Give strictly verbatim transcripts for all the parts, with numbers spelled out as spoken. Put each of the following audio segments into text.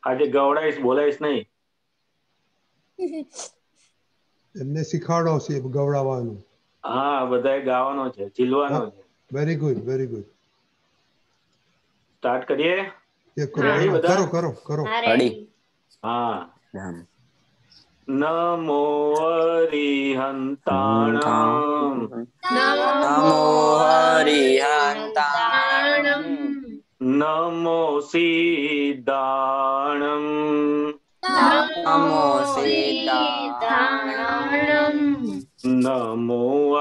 આજે ગવડાઈશ બોલાઈશ નહીં. એમને શીખવાડો છે ગવડાવવાનું. હા બધાએ ગાવાનો છે, ઝીલવાનો છે. Very good very good. Start કરીએ. રેડી કરો બધા? કરો કરો કરો. રેડી. હા. નમો હરિહંતાણમ નમો હરિહંતાણમ નમો સિદ્ધાણમ નમો સિદ્ધાણમ નમો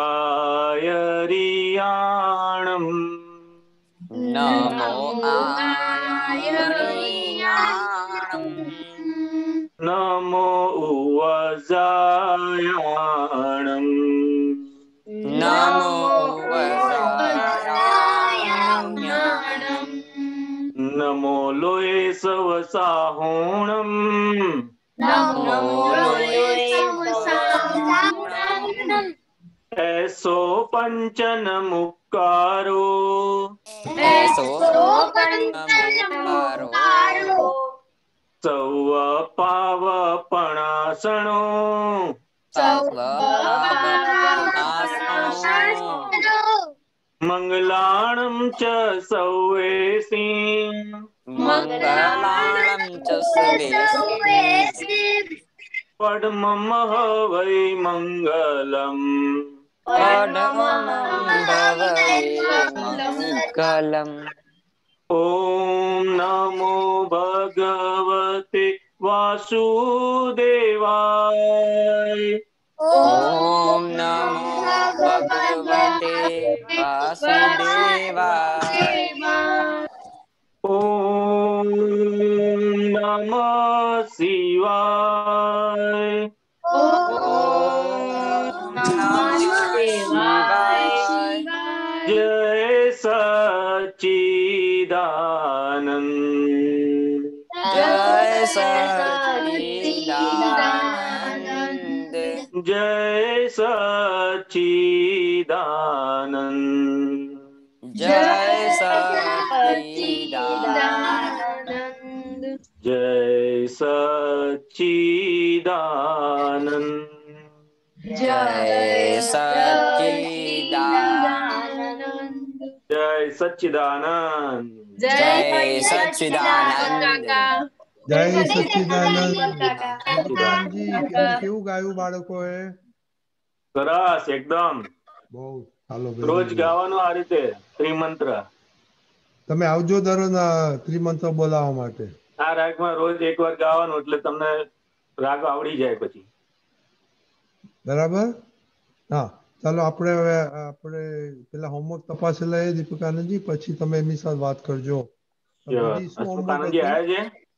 આયરિયાણમ નમો આયરિયાણમ નમો ઉવજાયાણમ નમો વજાયાણમ નમો લોય સવસાહોણમ નમો લોય એસો પંચન મુક્કારો એસો પંચનમુક્કારો સૌ પાવપણાસણો સૌ પાવપણાસણો મંગલાણમ ચ સૌવેસી મંગલાણમ ચ સર્વેસી પડમમ વૈ મંગલમ પડમં ભવયે મંગલમ. ઓમ નમો ભગવતે વાસુદેવાય. ઓમ નમો ભગવતે વાસુદેવાય. ઓમ નમઃ શિવાય. ઓમ નમઃ શિવાય. જય સચ્ચિદાનંદ. જય સચ્ચિદાનંદ. જય સચ્ચિદાનંદ. જય સચ્ચિદાનંદ. જય સચ્ચિદાનંદ. જય સચ્ચિદાનંદ. જય સચ્ચિદાનંદ. જય સચ્ચિદાનંદ. જય સચ્ચિદાનંદ. દેવકાનજી કેવું ગાયું બાળકોએ? સરસ એકદમ. બહુ ચાલો. રોજ ગાવાનું આ રીતે ત્રિમંત્ર. તમે આવજો દરરોજ ત્રિમંત્ર બોલાવવા માટે. આ રાગમાં રોજ એક વાર ગાવાનું એટલે તમને રાગ આવડી જાય પછી. બરાબર. હા ચાલો આપણે હવે આપણે પેલા હોમવર્ક તપાસી લઈએ દીપિકાનંદજી, પછી તમે એમની સાથે વાત કરજો. શું હોમવર્ક હસમુખાનંદજી હતું આવ્યા છે?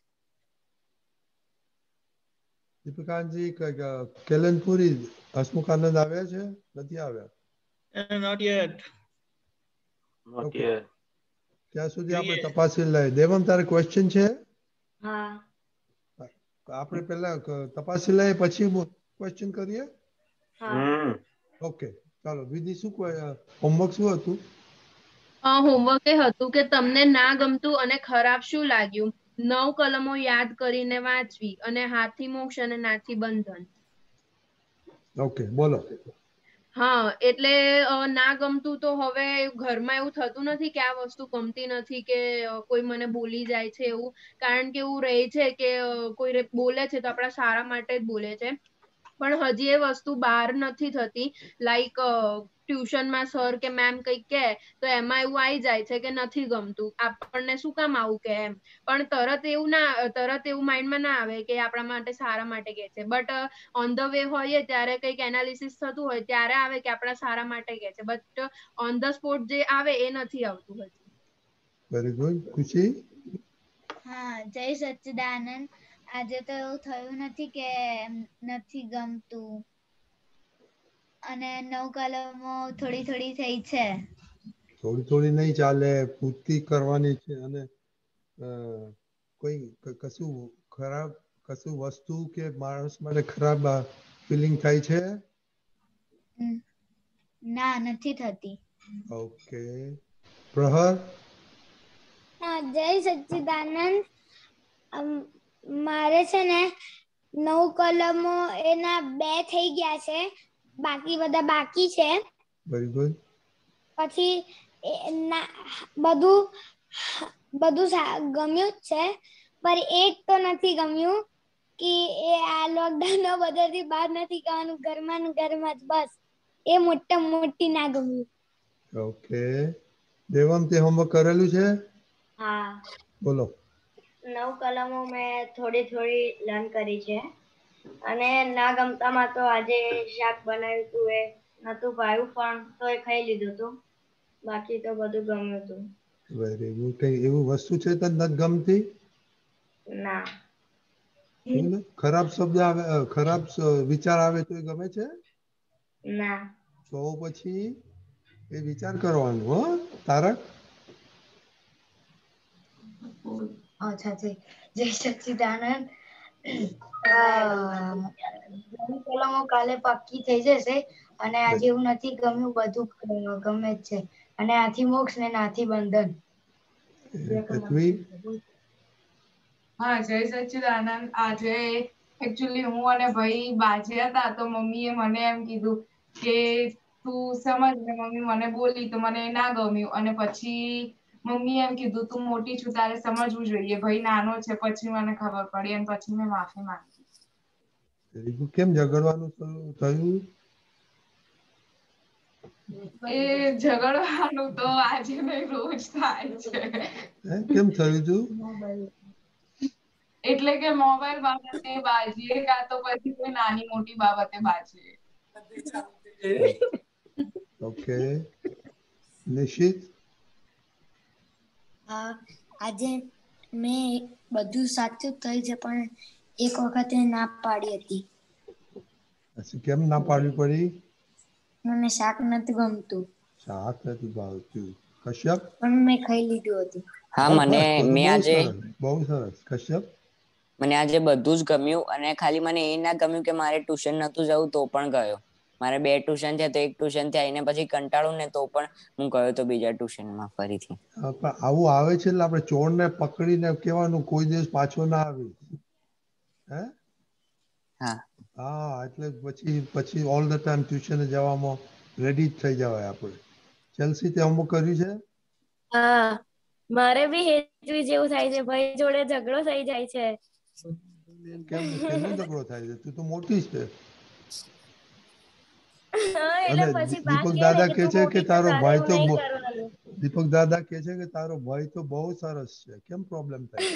દીપિકાનંદજી કેલનપુરી હસમુખાનંદ આવ્યા છે? નથી આવ્યા? Not yet. Not Okay. yet. ત્યાં સુધી આપણે તપાસી લઈએ. દેવમ તારે ક્વેશ્ચન છે? હા. આપણે પેલા તપાસી લઈએ પછી ક્વેશ્ચન કરીએ. હમ ઓકે ચાલો. વિધિ શું હોમવર્ક શું હતું? હોમવર્ક એ હતું કે તમને ના ગમતું અને ખરાબ શું લાગ્યું નવ કલમો યાદ કરીને વાંચવી અને હાથી મોક્ષ અને નાથી બંધન. ઓકે બોલો. હા એટલે ના ગમતું તો હવે ઘરમાં એવું થતું નથી કે આ વસ્તુ ગમતી નથી કે કોઈ મને બોલી જાય છે એવું, કારણ કે એવું રહે છે કે કોઈ બોલે છે તો આપણા સારા માટે જ બોલે છે, પણ હજી એ વસ્તુ બહાર નથી થતી. લાઈક ટ્યુશનમાં સર કે મેમ કઈક કે તો એમાં એવું આવી જાય છે કે નથી ગમતું, આપણને શું કામ આવું કે એમ, પણ તરત એવું ના તરત એવું માઇન્ડમાં ના આવે કે આપણા માટે સારા માટે કે છે, બટ ઓન ધ વે હોઈએ ત્યારે કઈક એનાલિસિસ થતું હોય ત્યારે આવે કે આપણા સારા માટે કે છે, બટ ઓન ધ સ્પોટ જે આવે એ નથી આવતું હજી. Very good. ખુશી? હા જય સચ્ચિદાનંદ. આજે તો એવું થયું નથી કે નથી ગમતું, અને નવ કલમો થોડી થોડી થઈ છે. થોડી થોડી નહીં ચાલે, પૂર્તિ કરવાની છે. અને કોઈ કશું ખરાબ કશું વસ્તુ કે માણસ માટે ખરાબ ફિલિંગ થાય છે? ના નથી થતી. ઓકે. પ્રહર? હા જય સચ્ચિદાનંદ. મારે છે ને નવ કલમો એના બે થઈ ગયા છે, બાકી બધા બાકી છે. Very good. પછી એ ના બધું બધું સા- ગમ્યું જ છે, પણ એક તો નથી ગમ્યું કે એ આ લોકડાઉન બધાથી બહાર નથી જવાનું, ઘરમાં ને ઘરમાં જ બસ. એ મોટા મોટી ના ગમ્યું. ઓકે. દેવમ તે હોમવર્ક કરેલું છે? હા, બોલો. નવ કલમો મેં થોડી થોડી લર્ન કરી છે. અને ના ગમતામાં તો આજે શાક બનાવ્યું હતું એ નતું ભાવ્યું, પણ તો એ ખાઈ લીધું હતું. બાકી તો બધું ગમ્યું હતું. Very good. કઈ એવું વસ્તુ છે તને નથી ગમતી? ના. એવું ને? ખરાબ શબ્દ આવે, અ, ખરાબ સ- વિચાર આવે તો એ ગમે છે? ના. તો પછી એ વિચાર કરવાનું હો તારક. અચ્છા જી. જય સચ્ચિદાનંદ. કલમો કાલે પાક્કી થઈ જશે અને આજે એવું નથી ગમ્યું, બધું ગમે જ છે. અને આથી મોક્ષ ને નાથી બંધન. પૃથ્વી. હા, જય સચ્ચિદાનંદ. આજે એકચ્યુઅલી હું અને ભાઈ બાજ્યા હતા તો મમ્મીએ મને એમ કીધું કે તું સમજ ને મમ્મી મને બોલી તો મને ના ગમ્યું, અને પછી મમ્મી એમ કીધું તું મોટી છું તારે સમજવું જોઈએ, ભાઈ નાનો છે. પછી મને ખબર પડી અને પછી મેં માફી માંગી. Very good. કેમ ઝઘડવાનું શરૂ થયું? એ ઝઘડવાનું તો આજે નહીં, રોજ થાય છે. હે કેમ થયું તું? એટલે કે મોબાઈલ બાબતે બાજીએ કાં તો પછી કોઈ નાની મોટી બાબતે બાજીએ. ઓકે. નિશિત. હા, આજે મેં બધું સાચું જ થયું છે, પણ એક વખતે ના પાડી હતી. પછી કેમ ના પાડવી પડી? મને શાક નથી ગમતું. શાક નથી ભાવતું. કશ્યપ. પણ મેં ખાઈ લીધું હતું. હા, બસ મને બસ તો તો મેં બહુ આજે સરસ, બહુ સરસ. કશ્યપ. મને આજે બધું જ ગમ્યું, અને ખાલી મને એ ના ગમ્યું કે મારે ટ્યુશન નતું જવું તો પણ ગયો. મારે બે ટ્યુશન છે તો એક ટ્યુશન થી આવીને પછી કંટાળું ને તો પણ હું ગયો તો બીજા ટ્યુશનમાં ફરીથી. હા, પણ આવું આવે છે એટલે આપણે ચોરને પકડીને કહેવાનું કોઈ દિવસ પાછો ના આવે. હે? હા. હા, એટલે પછી પછી ઓલ ધ ટાઈમ ટ્યુશન જવામાં રેડી જ થઈ જવાય આપણે. ચેલ્સી તે હોમવર્ક કર્યું છે? હા, મારે બી હેતવી જેવું થાય છે, ભાઈ જોડે ઝઘડો થઈ જાય છે. કેમ કેનો ઝઘડો થાય છે? તું તો મોટી છે. હા, એટલે અને પછી બા દીપક કે ને દાદા કે કહે તું છે કે મોટી છે તારો તારે ભાઈ એવું તો નહીં બહુ- કરવાનું. દીપક દાદા કહે છે કે તારો ભાઈ તો બહુ સરસ છે. કેમ પ્રોબ્લેમ થાય?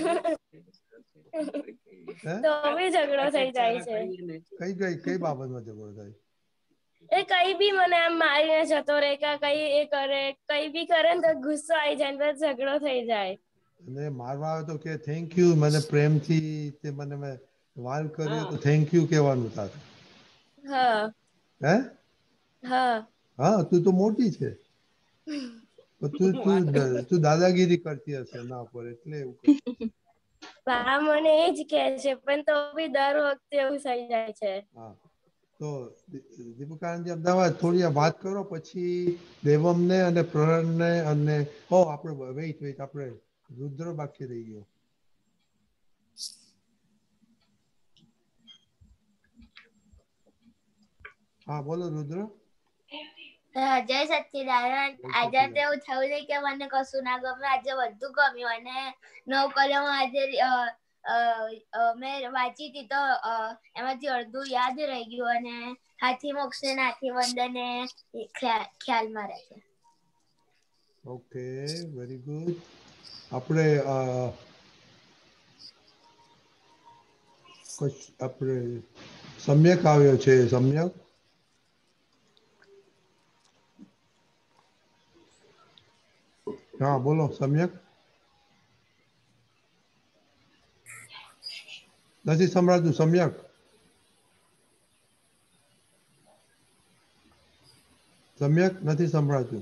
હે? તો બી ઝઘડો થઈ જાય છે. કઈ કઈ કઈ બાબતમાં ઝઘડો થાય? એ કઈ બી મને આમ મારીને જતો રહે કે કઈ એ કરે, કઈ બી કરે ને તો ગુસ્સો આઈ જાય ને તો ઝઘડો થઈ જાય. અને મારવા આવે તો કે થેન્ક યુ, મને પ્રેમથી તે મને મેં વાલ કર્યો તો થેન્ક યુ કહેવાનું તારે. હા. હે? હા. હા, તું તો મોટી છે. તું તું તું દાદાગીરી કરતી હશે એના ઉપર એટલે એવું કરે. બા મને એજ કે છે, પણ તો બી દર વખતે એવું થઈ જાય છે. હા, તો દીપકાનંદજી અમદાવાદ થોડી વાત કરો પછી દેવમને અને પ્રણને અને ઓ આપણે વેઇટ વેઇટ આપણે રુદ્ર બાકી રહી ગયો. હા, બોલો રુદ્ર. જય સચ્ચિદાનંદ. આજે તો એવું થયું છે કે મને કશું ના ગમે, આજે બધું ગમ્યું. અને નવ કલમો આજે મેં વાંચી હતી તો એમાંથી અડધું યાદ રહી ગયું, અને હાથી મોક્ષ ને નાથી વંદને ખ્યાલમાં રહે છે. Okay, very good. આપણે આપણે સમ્યક આવ્યો છે. સમ્યક. હા, બોલો સમ્યક. નથી સંભળાતું સમ્યક. સમ્યક નથી સંભળાતું.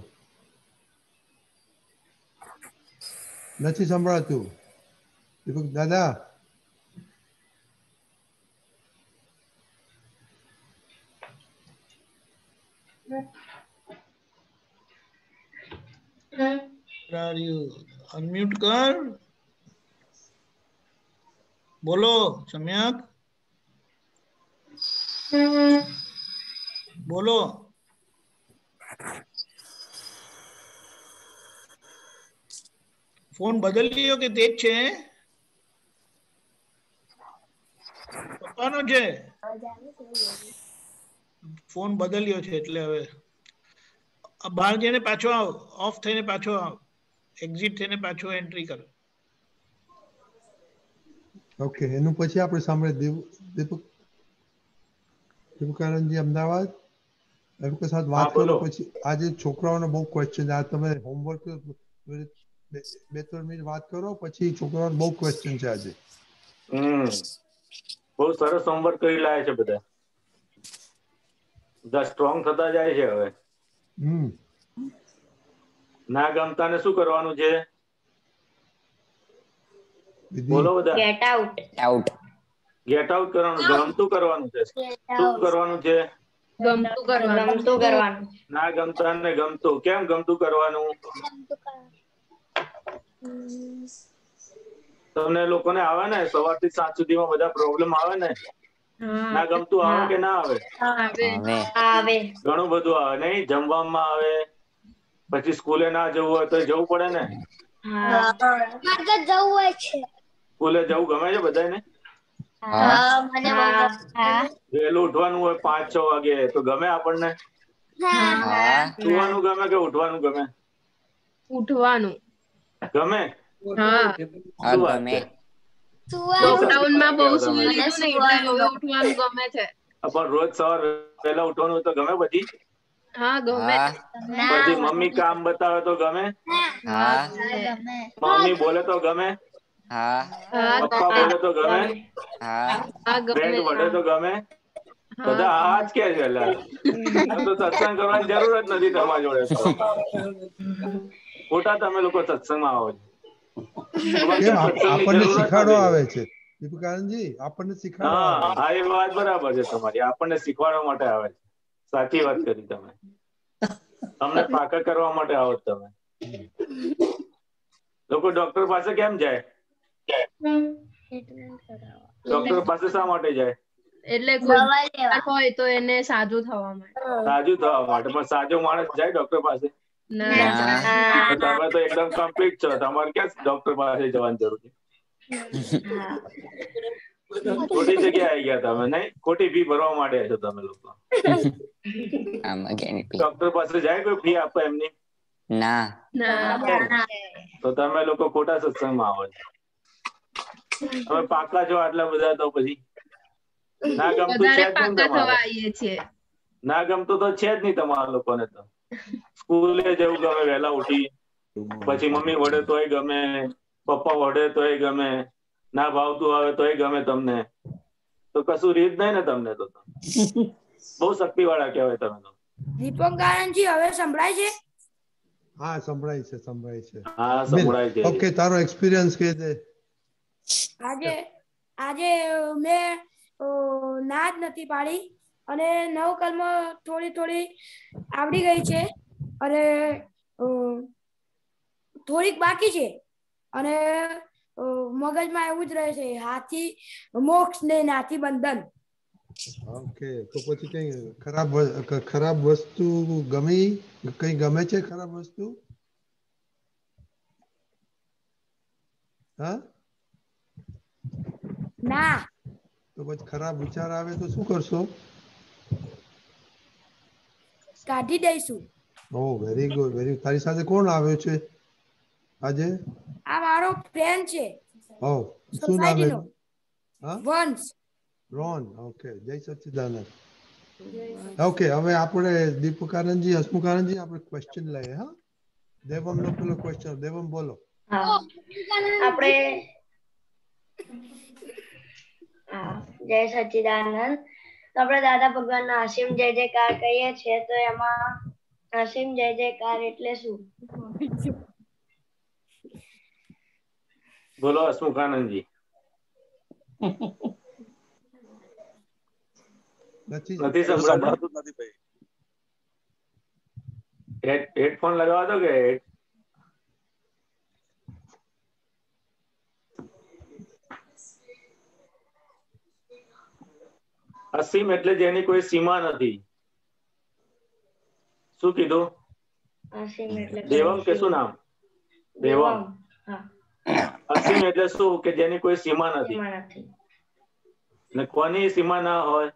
નથી સંભળાતું દીપક દાદા. Are you unmute કર? બોલો સમ્યક બોલો. ફોન બદલ્યો કે તે જ છે? પપ્પાનો છે ફોન બદલ્યો છે એટલે હવે બહાર જઈને પાછો આવ, ઓફ થઈને પાછો આવ, એક્ઝિટ થઈને પાછો એન્ટ્રી કર. ઓકે એનું પછી આપણે સાંભળે દેવ દીપક દીપકાનંદજી અમદાવાદ એ લોકો સાથે વાત કરો. પછી આજે છોકરાઓને બહુ ક્વેશ્ચન, આ તમે હોમવર્ક બે ત્રણ મિનિટ વાત કરો, પછી છોકરાઓને બહુ ક્વેશ્ચન છે આજે. હમ બહુ સરસ હોમવર્ક કરી લાયા છે બધા. બધા સ્ટ્રોંગ થતા જાય છે હવે. હમ ના ગમતા ને શું કરવાનું છે? બોલો બધા. Get out. Out. Get out કરવાનું. ગમતું કરવાનું છે. શું કરવાનું છે? ગમતું કરવાનું. ગમતું કરવાનું. ના ગમતા ને ગમતું. કેમ ગમતું કરવાનું? તમને લોકોને આવે ને સવારથી સાંજ સુધીમાં બધા પ્રોબ્લેમ આવે ને? ના ગમતું આવે કે ના આવે? આવે. ઘણું બધું આવે નહીં? જમવામાં આવે, પછી સ્કૂલે ના જવું હોય તો જવું પડે ને? જવું હોય છે. સ્કૂલે જવું ગમે છે બધાને? વહેલું ઉઠવાનું હોય પાંચ છ વાગે તો ગમે આપણને? સુવાનું ગમે કે ઉઠવાનું ગમે? ઉઠવાનું ગમે. હા શું વાત છે? લોકડાઉન માં બહુ સૂઈ લીધું ને એટલે હવે ઉઠવાનું ગમે છે. પણ રોજ સવાર વહેલા ઉઠવાનું હોય તો ગમે પછી? હા ગમે. પછી મમ્મી કામ બતાવે તો ગમે? મમ્મી બોલે તો ગમે? પપ્પા બોલે તો ગમે? ફ્રેન્ડ વઢે તો ગમે? બધા હા જ કે છે. તો સત્સંગ કરવાની જરૂર જ નથી તમારી જોડે તો. ખોટા તમે લોકો સત્સંગમાં આવો છો. કેમ આપણને શીખાડવા આવે છે દીપકાનંદજી? આપણને શીખાડવા આવે છે. હા એ વાત બરાબર છે તમારી. આપણને શીખવાડવા માટે આવે છે. સાચી વાત કરી તમે. તમને પાકા કરવા માટે આવો તમે. લોકો ડોક્ટર પાસે કેમ જાય? ડોક્ટર પાસે શા માટે જાય? એટલે કોઈ હોય તો એને સાજું થવા માટે. સાજું થવા માટે. પણ સાજો માણસ જાય ડોક્ટર પાસે? તમે તો એકદમ કમ્પ્લીટ છો. તમારે ક્યાં ડોક્ટર પાસે જવાની જરૂર છે? ખોટી જગ્યાએ આવી ગયા તમે નહીં? ખોટી ફી ભરવા માટે છો તમે લોકો. ડોક્ટર પાસે જાય કોઈ ફી આપે એમની? ના. તો તમે લોકો ખોટા સત્સંગમાં આવો છો. તમે પાકા છો આટલા બધા તો પછી ના ગમતું છે જ નહીં તમારે. ના ગમતું તો છે જ નહીં તમારા લોકોને તો. સ્કૂલે જવું ગમે વહેલા ઉઠી, પછી મમ્મી વડે તોય ગમે, પપ્પા વડે તોય ગમે, ના ભાવતું આવે તોય ગમે તમને. તો કશું રીત નહીં ને તમને તો. બહુ શક્તિ વાળા કહેવાય તમે તો. દીપકજી હવે સંભળાય છે? હા સંભળાય છે, સંભળાય છે. હા સંભળાય છે. ઓકે તારો એક્સપિરિયન્સ કે છે? આજે આજે મેં ના જ નથી પાડી અને નવ કર્મ થોડી થોડી આવડી ગઈ છે અને થોડીક બાકી છે અને મગજમાં એવું જ રહે છે હાથી મોક્ષ ને નાથી બંધન. ઓકે તો પછી કઈ ખરાબ ખરાબ વસ્તુ ગમી? કઈ ગમે છે ખરાબ વસ્તુ? હા ના. તો પછી ખરાબ વિચાર આવે તો શું કરશો? કાઢી દઈશું. ઓ વેરી ગુડ વેરી. તારી સાથે કોણ આવ્યો છે આજે? આ મારો ફ્રેન્ડ છે. ઓ શું નામ એનું? હા વંશ. રોન. ઓકે જય સચ્ચિદાનંદ. ઓકે હવે આપણે દીપકાનંદજી હસમુખાનંદજી આપણે ક્વેશ્ચન લઈએ. હા દેવમ નો પેલો ક્વેશ્ચન. દેવમ બોલો. આપણે હા જય સચ્ચિદાનંદ. તો આપણે દાદા ભગવાનના અસીમ જય જયકાર કહીએ છીએ તો એમાં અસીમ જય જયકાર એટલે શું? બોલો હસમુખાનંદજી. નથી સંભળાતું નથી ભાઈ. હેડફોન લગાવો તો કે અસીમ એટલે જેની કોઈ સીમા નથી. શું કીધું? અસીમ એટલે દેવમ કે શું નામ? દેવમ. અસીમ એટલે શું કે જેની કોઈ સીમા નથી. ને કોની સીમા ના હોય?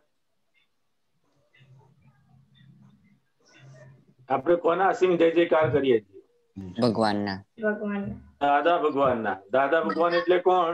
આપણે કોના અસીમ જય જયકાર કરીએ છીએ? ભગવાનના. ભગવાન. દાદા ભગવાનના. દાદા ભગવાન એટલે કોણ?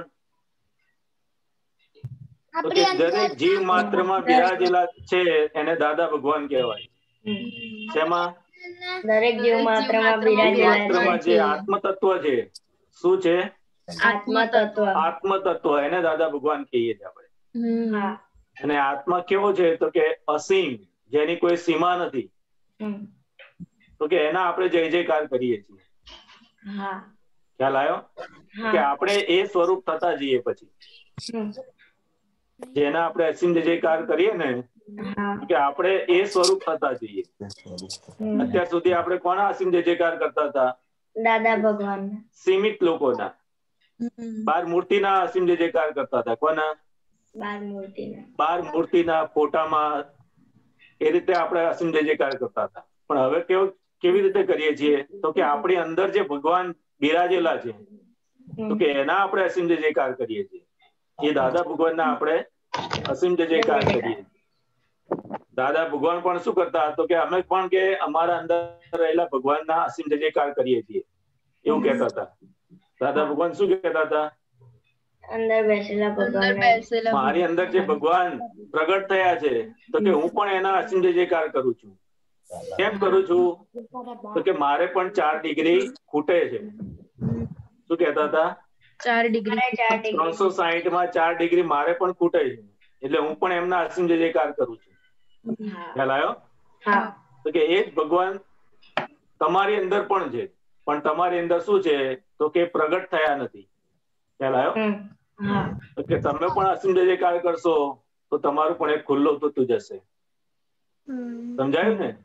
તો કે દરેક જીવ માત્રમાં બિરાજેલા છે એને દાદા ભગવાન કહેવાય. શેમાં? દરેક જીવ માત્રમાં બિરાજેલા જે આત્મ તત્વ છે. શું છે? આત્મ તત્વ. આત્મ તત્વ એને દાદા ભગવાન કહીએ છીએ આપણે. અને આત્મા કેવો છે? તો કે અસીમ, જેની કોઈ સીમા નથી. તો કે એના આપણે જય જયકાર કરીએ છીએ. ખ્યાલ આવ્યો? કે આપણે એ સ્વરૂપ થતા જઈએ પછી જેના આપણે અસીમ જય જયકાર કરીએ ને કે આપણે એ સ્વરૂપ થતા જઈએ. અત્યાર સુધી આપણે કોના અસીમ જય જયકાર કરતા હતા? દાદા ભગવાન. સીમિત લોકોના. બાર મૂર્તિના અસીમ જય જયકાર કરતા હતા. કોના? બાર મૂર્તિના. બાર મૂર્તિના ફોટામાં એ રીતે આપણે અસીમ જય જયકાર કરતા હતા. પણ હવે કેવું કેવી રીતે કરીએ છીએ? તો કે આપણી અંદર જે ભગવાન બિરાજેલા છે તો કે એના આપણે અસીમ જય જયકાર કરીએ છીએ. એ દાદા ભગવાનના આપણે અસીમ જય જયકાર કરીએ. દાદા ભગવાન પણ શું કરતા? તો કે અમે પણ કે અમારા અંદર રહેલા ભગવાનના અસીમ જય જયકાર કરીએ છીએ એવું કહેતા હતા. દાદા ભગવાન શું કહેતા હતા? અંદર બેસેલા ભગવાન. મારી અંદર જે ભગવાન પ્રગટ થયા છે તો કે હું પણ એના અસીમ જય જયકાર કરું છું. કેમ કરું છું? તો કે મારે પણ ચાર ડિગ્રી ખૂટે છે. શું કહેતા હતા? ચાર ડિગ્રી ત્રણસો સાહીઠ માં ચાર ડિગ્રી મારે પણ ખૂટે છે. એટલે હું પણ એમના અસીમ જય જયકાર કરું છું. ખ્યાલ આવ્યો? તો કે એ જ ભગવાન તમારી અંદર પણ છે. પણ તમારી અંદર શું છે? તો કે પ્રગટ થયા નથી. ખ્યાલ આવ્યો? તો કે તમે પણ અસીમ જય જયકાર કરશો તો તમારું પણ એક ખુલ્લું થતું જશે. સમજાયું ને?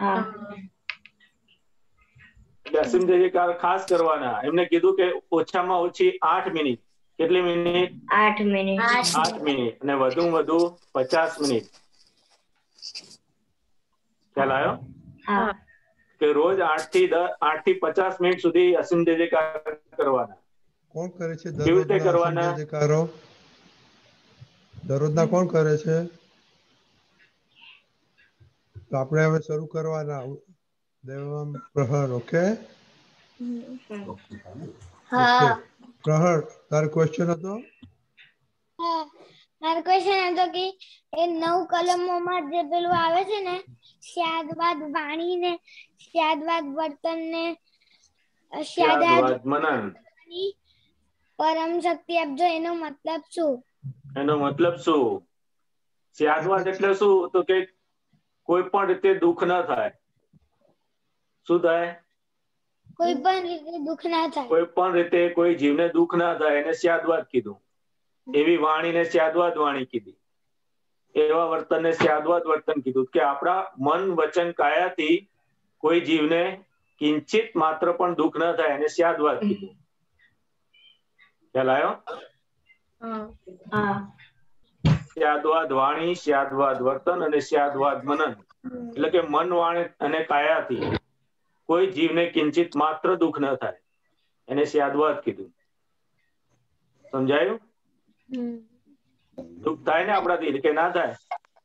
અસીમ જય જયકાર ખાસ કરવાના. એમને કીધું કે ઓછામાં ઓછી આઠ મિનિટ. કેટલી મિનિટ? આઠ મિનિટ. આઠ મિનિટ અને વધુ વધુ પચાસ મિનિટ. ખ્યાલ આવ્યો? કે રોજ આઠ થી દસ આઠ થી પચાસ મિનિટ સુધી અસીમ જય જયકાર કરવાના. કોણ કરે છે કેવી રીતે કરવાના? અસીમ જય જયકારો દરરોજના કોણ કરે છે? તો આપણે હવે શરૂ કરવાના. દેવમ પ્રહર. ઓકે? હા. પ્રહર, તારો ક્વેશ્ચન હતો? હા, મારો ક્વેશ્ચન હતો કે એ નવ કલમોમાં જે પેલું આવે છે ને સ્યાદવાદ વાણી ને સ્યાદવાદ વર્તન ને સ્યાદવાદ મનન પરમ શક્તિ આપજો એનો મતલબ શું? એનો મતલબ શું? સ્યાદવાદ એટલે શું? તો કે કોઈ પણ રીતે દુઃખ ના થાય. શું થાય? કોઈ પણ રીતે દુઃખ ના થાય. કોઈ પણ રીતે કોઈ જીવને દુઃખ ના થાય એને સ્યાદવાદ કીધું. એવી વાણીને સ્યાદવાદ વાણી કીધી. એવા વર્તનને સ્યાદવાદ વર્તન કીધું. કે આપણા મન વચન કાયાથી કોઈ જીવને કિંચિત માત્ર પણ દુઃખ ના થાય એને સ્યાદવાદ કીધું. ખ્યાલ આવ્યો? સ્યાદવાદ વાણી, સ્યાદવાદ વર્તન અને સ્યાદવાદ મનન. એટલે કે મન વાણી અને કાયાથી કોઈ જીવને કિંચિત માત્ર દુઃખ ન થાય એને સ્યાદવાદ કીધું. સમજાયું? દુઃખ થાય ને આપણાથી કે ના થાય?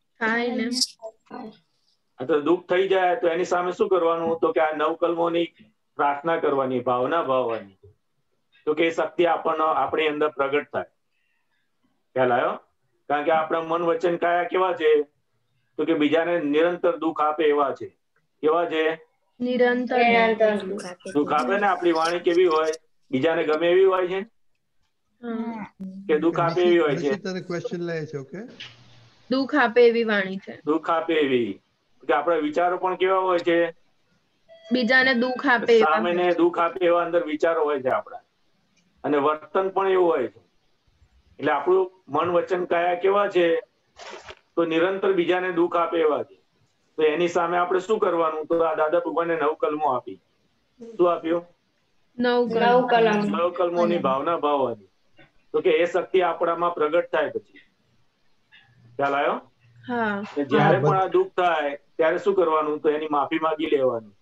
તો દુઃખ થઈ જાય તો એની સામે શું કરવાનું? તો કે આ નવ કલમોની પ્રાર્થના કરવાની, ભાવના ભાવવાની. તો કે એ શક્તિ આપણને આપણી અંદર પ્રગટ થાય. ખ્યાલ આવ્યો? કારણ કે આપણા મન વચન કાયા કેવા છે? તો કે બીજાને નિરંતર દુઃખ આપે એવા છે. કેવા છે? નિરંતર દુઃખ આપે ને. આપણી વાણી કેવી હોય? બીજાને ગમે એવી હોય છે કે દુઃખ આપે એવી હોય છે? ક્વેશ્ચન લે છે. ઓકે, દુઃખ આપે એવી વાણી છે. દુઃખ આપે એવી. કે આપણા વિચારો પણ કેવા હોય છે? બીજાને દુઃખ આપે એવા. સામેને દુઃખ આપે એવા અંદર વિચારો હોય છે આપણા. અને વર્તન પણ એવું હોય છે. એટલે આપણું મન વચન કાયા કેવા છે? તો નિરંતર બીજાને દુઃખ આપે એવા છે. તો એની સામે આપણે શું કરવાનું? તો આ દાદા ભગવાને નવ કલમો આપી. શું આપ્યું? નવ કલમ. નવ કલમોની ભાવના ભાવવાની. તો કે એ શક્તિ આપણામાં પ્રગટ થાય પછી. ખ્યાલ આવ્યો? હા જ્યારે પણ આ દુઃખ થાય ત્યારે શું કરવાનું? તો એની માફી માંગી લેવાની.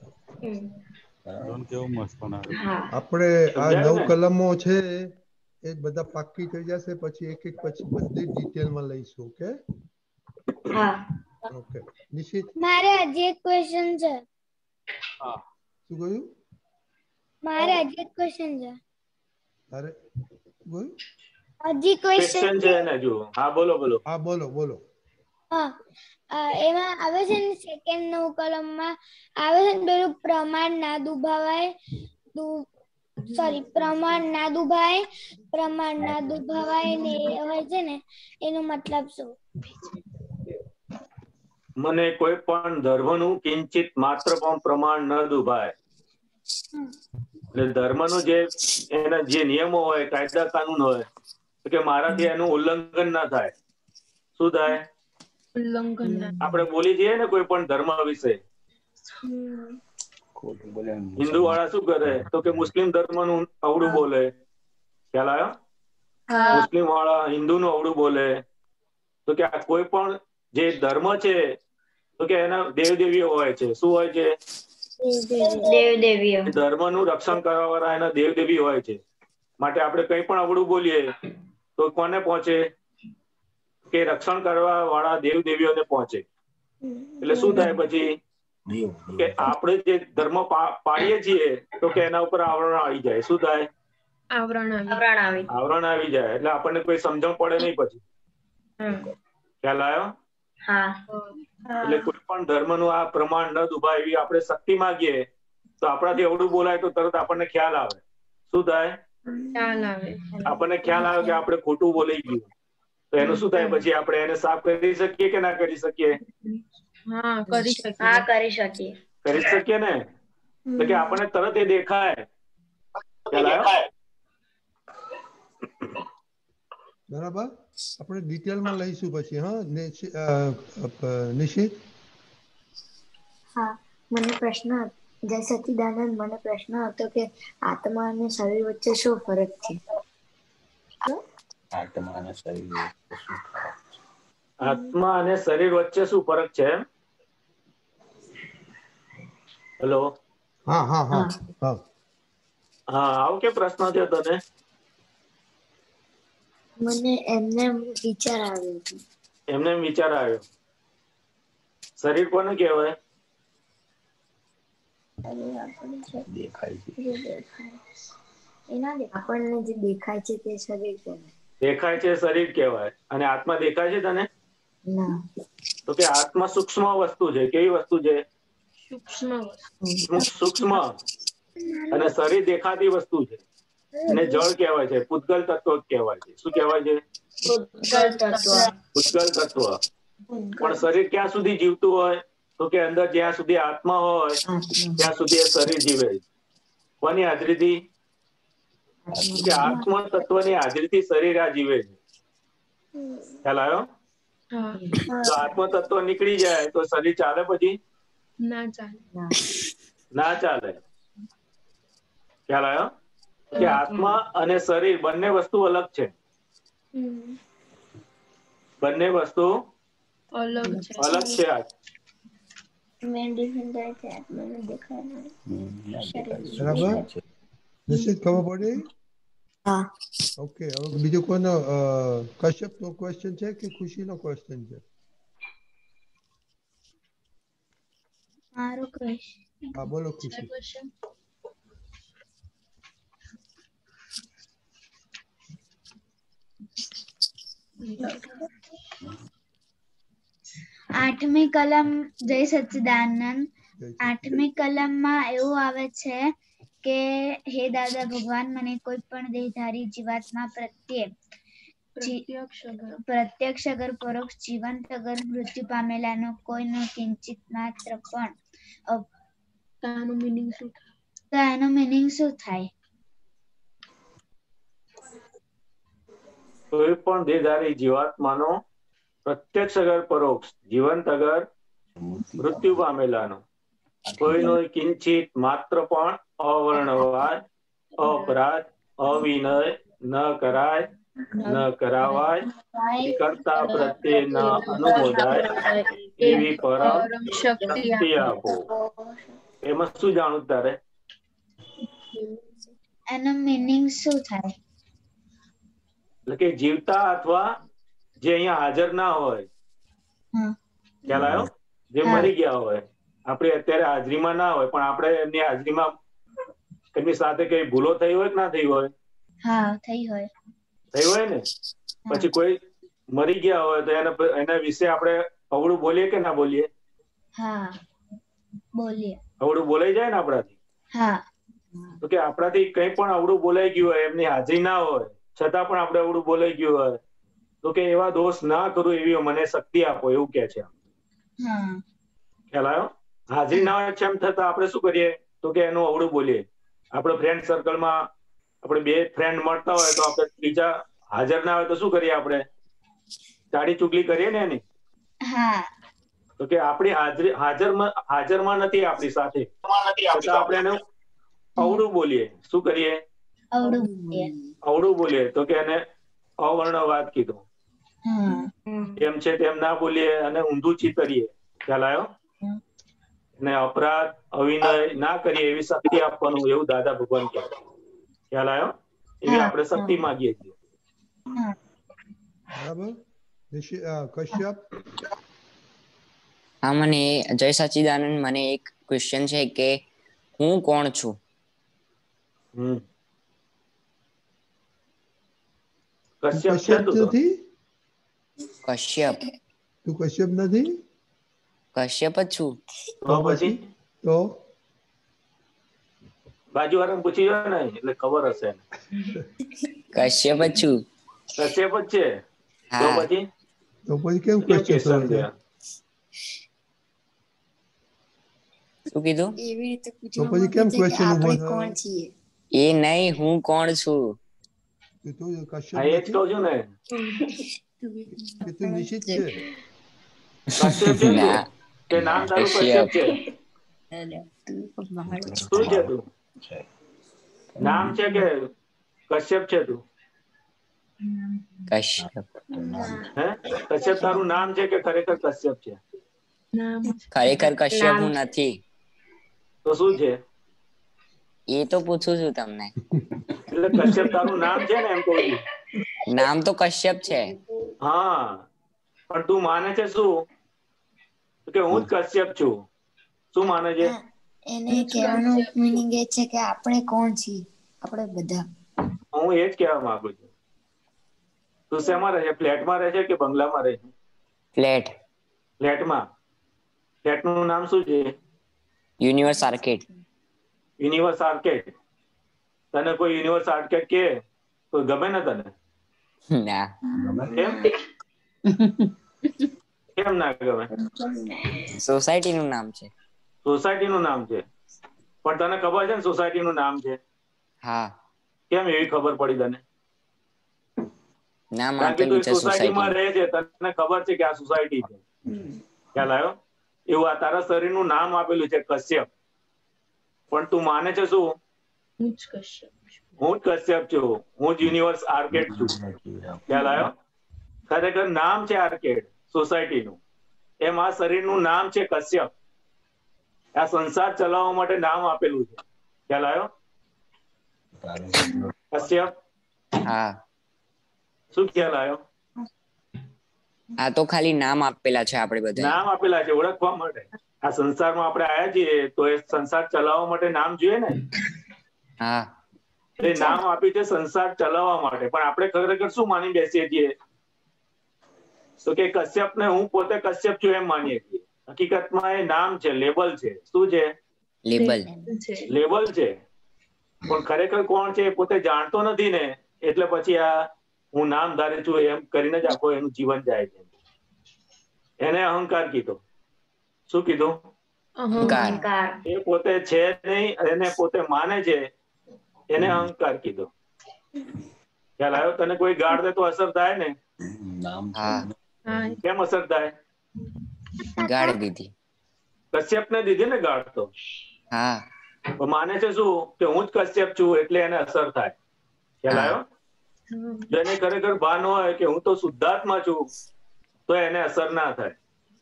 આપણે આ નવ કલમો છે એ બધા પાક્કી થઈ જશે પછી એક એક પછી બધી ડિટેલમાં લઈશું. ઓકે? હા ઓકે. નિશિત મારે હજી એક ક્વેશ્ચન છે. હા શું કહ્યું? મારે હજી એક ક્વેશ્ચન છે. અરે બોલ. હજી ક્વેશ્ચન છે ને જો. હા બોલો બોલો. હા બોલો બોલો. હા એમાં આવે છે ને સેકન્ડ નવ કલમમાં આવે છે ને પેલું પ્રમાણ ના દુભાવાય સોરી પ્રમાણ ના દુભાય પ્રમાણ ના દુભાવાય ને હોય છે ને એનો મતલબ શું? મને કોઈ પણ ધર્મનું કિંચિત માત્ર પણ પ્રમાણ ન દુભાય. એટલે ધર્મનું જે એના જે નિયમો હોય, કાયદા કાનૂન હોય કે મારાથી એનું ઉલ્લંઘન ના થાય. શું થાય? ઉલ્લંઘન ના આપણે બોલી જઈએ ને કોઈ પણ ધર્મ વિશે. હિન્દુ વાળા શું કરે તો કે મુસ્લિમ ધર્મનું અવળું બોલે. ખ્યાલ આવ્યો? મુસ્લિમ વાળા હિન્દુનું અવળું બોલે. તો કે આ કોઈ પણ જે ધર્મ છે તો કે એના દેવદેવીઓ હોય છે. શું હોય છે? દેવદેવીઓ. ધર્મનું રક્ષણ કરવા વાળા એના દેવદેવી હોય છે. માટે આપણે કંઈ પણ અવળું બોલીએ તો કોને પહોંચે? કે રક્ષણ કરવા વાળા દેવદેવીઓને પહોંચે. એટલે શું થાય પછી? કે આપણે જે ધર્મ પાડીએ છીએ તો કે એના ઉપર આવરણ આવી જાય. શું થાય? આવરણ આવી આવરણ આવી જાય. એટલે આપણને કોઈ સમજણ પડે નહીં પછી. ખ્યાલ આવ્યો? હા. એટલે કોઈ પણ ધર્મનું આ પ્રમાણ ન દુભાય એવી આપણે શક્તિ માંગીએ તો આપણાથી અવળું બોલાય તો તરત આપણને ખ્યાલ આવે. શું થાય? ખ્યાલ આવે. આપણને ખ્યાલ આવે કે આપણે ખોટું બોલી ગયું. તો એનું શું થાય પછી? આપણે એને સાફ કરી શકીએ કે ના કરી શકીએ? હા કરી શકીએ. હા કરી શકીએ. કરી શકીએ ને? એટલે કે આપણને તરત એ દેખાય. ખ્યાલ આવ્યો? બરાબર. આપણે ડિટેલમાં લઈશું પછી. હા નિશિત. હા મને પ્રશ્ન જય સચ્ચિદાનંદ મને પ્રશ્ન હતો કે આત્મા અને શરીર વચ્ચે શું ફરક છે? આત્મા અને શરીર વચ્ચે શું ફરક છે? આત્મા અને શરીર વચ્ચે શું ફરક છે? હેલો. હા હા હા હા હા આવો કે પ્રશ્ન છે તને? મને એમને વિચાર આવ્યો હતો. એમને વિચાર આવ્યો. શરીર કોને કહેવાય? દેખાય છે. એના આપણને જે દેખાય છે તે શરીર કહેવાય. દેખાય છે શરીર કહેવાય. અને આત્મા દેખાય છે તને? ના. તો કે આત્મા સૂક્ષ્મ વસ્તુ છે. કેવી વસ્તુ છે? સૂક્ષ્મ સૂક્ષ્મ. અને શરીર દેખાતી વસ્તુ છે. એને જળ કહેવાય છે. પૂતગલ તત્વ કહેવાય છે. શું કહેવાય છે? પૂતગલ તત્વ. પૂતગલ તત્વ. પણ શરીર ક્યાં સુધી જીવતું હોય? તો કે અંદર જ્યાં સુધી આત્મા હોય ત્યાં સુધી એ શરીર જીવે. કોની હાજરીથી? કે આત્મા તત્વની હાજરીથી શરીર આ જીવે છે. ખ્યાલ આવ્યો? તો આત્મ તત્વ નીકળી જાય તો શરીર ચાલે પછી? ના ચાલે. ના ચાલે. ખ્યાલ આવ્યો? કે આત્મા અને શરીર બંને વસ્તુ અલગ છે. બંને વસ્તુ અલગ છે. અલગ છે. બરાબર. નિશ્ચિત ખબર પડી? હા. ઓકે. હવે બીજો કોઈનો કશ્યપ નો ક્વેશ્ચન છે કે ખુશી નો ક્વેશ્ચન છે? મારો ક્વેશ્ચન. હા બોલો ખુશી. આઠમી કલમ જય સચ્ચિદાનંદ. આઠમી કલમમાં એવું આવે છે કે હે દાદા ભગવાન મને કોઈ પણ દેહધારી જીવાત્મા પ્રત્યે પ્રત્યક્ષ અગર પરોક્ષ જીવંત અગર મૃત્યુ પામેલાનો કોઈનો કિંચિત માત્ર પણ આનું મીનિંગ શું થાય? તો એનું મીનિંગ શું થાય? કોઈ પણ દેહધારી જીવાત્માનો પ્રત્યક્ષ અગર પરોક્ષ જીવંત અગર મૃત્યુ પામેલાનો કોઈનો કિંચિત માત્ર પણ અવર્ણવાદ અપરાધ અવિનય ન કરાય ન કરાવાય, કરતા પ્રત્યે ન અનુમોદાય એવી પરમ શક્તિ આપો. એમાં શું જાણવું તારે? એનો મીનિંગ શું થાય? એટલે કે જીવતા અથવા જે અહીંયા હાજર ના હોય, ખ્યાલ આવ્યો? જે મરી ગયા હોય, આપણે અત્યારે હાજરીમાં ના હોય પણ આપણે એમની હાજરીમાં એમની સાથે કઈ ભૂલો થઈ હોય કે ના થઈ હોય? હા, થઈ હોય. થઈ હોય ને? પછી કોઈ મરી ગયા હોય તો એના એના વિશે આપણે અવળું બોલીએ કે ના બોલીએ? હા, બોલીએ. અવળું બોલાઈ જાય ને આપણાથી? હા. તો કે આપણાથી કઈ પણ અવળું બોલાઈ ગયું હોય, એમની હાજરી ના હોય છતાં પણ આપણે અવળું બોલાઈ ગયું હોય તો કે એવા દોષ ના કરું એવી મને શક્તિ આપો, એવું કે છે. ખ્યાલ આવ્યો? હાજરી ના હોય એમ થતા આપણે શું કરીએ તો કે એનું અવળું બોલીએ. આપણે ફ્રેન્ડ સર્કલમાં આપણે બે ફ્રેન્ડ મળતા હોય તો આપણે ત્રીજા હાજર ના હોય તો શું કરીએ? આપણે ચાડી ચુગલી કરીએ ને એની. તો કે આપણી હાજરી હાજરમાં હાજરમાં નથી આપણી સાથે, છતાં આપણે એનું અવળું બોલીએ. શું કરીએ? અવળું બોલીએ. તો કે એને અવર્ણવાદ કીધું. એમ છે તેમ ના બોલીએ અને ઊંધું ચીતરીએ. ખ્યાલ આવ્યો? ને અપરાધ અવિનય ના કરીએ એવી શક્તિ આપવાનું, એવું દાદા ભગવાન કહે. ખ્યાલ આવ્યો? એવી આપણે શક્તિ માંગીએ છીએ. બરાબર. કશ્યપ? હા, મને જય સચ્ચિદાનંદ, મને એક ક્વેશ્ચન છે કે હું કોણ છું? હમ કશ્યપ છે તું નથી? કશ્યપ. તું કશ્યપ નથી? કશ્યપ જ છું. તો પછી તો બાજુવાળાને પૂછી જો ને, એટલે ખબર હશે. કશ્યપ જ છું. કશ્યપ જ છે? તો પછી તો પછી કેમ ક્વેશ્ચન છે? શું કીધું? તો પછી કેમ ક્વેશ્ચન ઉભો થયો? એ નહીં, હું કોણ છું? તું કશ્યપ હા, એ જ કહું છું ને. કે તું નિશ્ચિત છે? કશ્યપ છે તું? કે નામ તારું કશ્યપ છે? શું છે તું? નામ છે કે કશ્યપ છે તું? કશ્યપ. હે? કશ્યપ તારું નામ છે કે ખરેખર કશ્યપ છે? ખરેખર કશ્યપ હું નથી. તો શું છે? એ તો પૂછું છું તમને. એટલે કશ્યપ તારું નામ છે ને, એમ કહું છું. નામ તો કશ્યપ છે. હા, પણ તું માને છે શું કે હું જ કશ્યપ છું? શું માને છે? એને કહેવાનો મીનિંગ એ છે કે આપણે કોણ છીએ? આપણે બધા. હું એ જ કહેવા માંગુ છું. તું શેમાં રહે છે? ફ્લેટમાં રહે છે કે બંગલામાં રહે છે? ફ્લેટ. ફ્લેટમાં. ફ્લેટનું નામ શું છે? Universe Arcade. Universe Arcade. તને કોઈ યુનિવર્સ આર્કેડ કે તો ગમે ને તને? ના. કેમ? કેમ ના ગમે? સોસાયટી નું નામ છે. સોસાયટી નું નામ છે, પણ તને ખબર છે ને સોસાયટી નું નામ છે? હા. કેમ એવી ખબર પડી તને? નામ કારણ કે તું આપેલું છે સોસાયટીમાં સોસાયટી. રહે છે, તને ખબર છે કે આ સોસાયટી છે. ખ્યાલ આવ્યો? એવું આ તારા શરીરનું નામ આપેલું છે કશ્યપ, પણ તું માને છે શું? હું જ કશ્યપ છું, હું જ યુનિવર્સ આર્કેડ છું. ખ્યાલ આવ્યો? ખરેખર નામ છે આર્કેડ સોસાયટીનું, એમ આ શરીરનું નામ છે કશ્યપ. આ સંસાર ચલાવવા માટે નામ આપેલું છે. ખ્યાલ આવ્યો? કશ્યપ? હા. શું ખ્યાલ આવ્યો? આ તો ખાલી નામ આપેલા છે આપણે બધા. નામ આપેલા છે ઓળખવા માટે. આ સંસારમાં આપણે આયા છીએ તો એ સંસાર ચલાવવા માટે નામ જોઈએ ને. હા. એ નામ આપ્યું છે સંસાર ચલાવવા માટે, પણ આપણે ખરેખર શું માની બેસીએ છીએ તો કે કશ્યપ ને હું પોતે કશ્યપ છું એમ માનીએ છીએ. હકીકતમાં એ નામ છે, લેબલ છે. શું છે? લેબલ. લેબલ છે, પણ ખરેખર કોણ છે એ પોતે જાણતો નથી ને, એટલે પછી આ હું નામ ધારી છું એમ કરીને જ આખો એનું જીવન જાય છે. એને અહંકાર કીધો. શું કીધું? અહંકાર. એ પોતે છે નહીં, એને પોતે માને છે, એને અહંકાર કીધો. ખ્યાલ આવ્યો? તને કોઈ ગાળ દે તો અસર થાય ને? કેમ અસર થાય? ગાળ દીધી. કશ્યપ ને દીધી ને ગાળ તો. હા. માને છે શું કે હું જ કશ્યપ છું એટલે એને અસર થાય. ખ્યાલ આવ્યો? જેને ખરેખર ભાન હોય કે હું તો શુદ્ધાત્મા છું તો એને અસર ના થાય.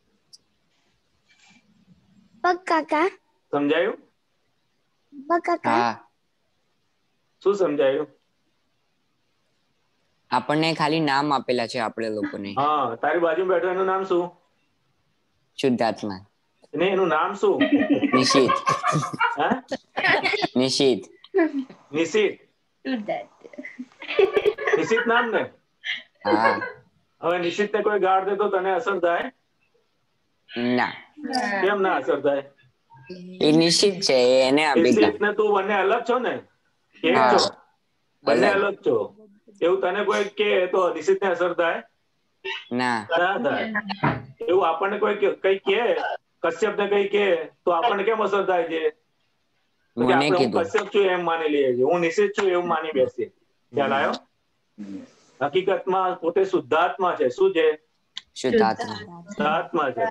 કાકા સમજાયું? કાકા શું સમજાયું? આપણને ખાલી નામ આપેલા છે આપણે લોકોને. હા, તારી બાજુમાં બેઠો એનું નામ શું? શુદ્ધાત્મા. ને એનું નામ શું? નિશિત. હા, નિશિત. નિશિત. નિશિત નામ ને? હા. હવે નિશિત ને કોઈ ગાળ દે તો તને અસર થાય? ના. કેમ ના અસર થાય? એ નિશિત છે, એને આપી. નિશિત ને તું બંને અલગ છો ને? એક છો? બંને અલગ છો. એવું તને કોઈ કે તો નિશિત ને અસર થાય? ના. ના થાય. એવું આપણને કોઈ કઈ કે, કશ્યપ ને કઈ કે તો આપણને કેમ અસર થાય છે? પછી આપણે હું કશ્યપ છું એમ માની લઈએ છીએ, હું નિશિત છું એવું માની બેસીએ. ખ્યાલ આવ્યો? હકીકતમાં પોતે શુદ્ધાત્મા છે. શું છે? શુદ્ધાત્મા છે.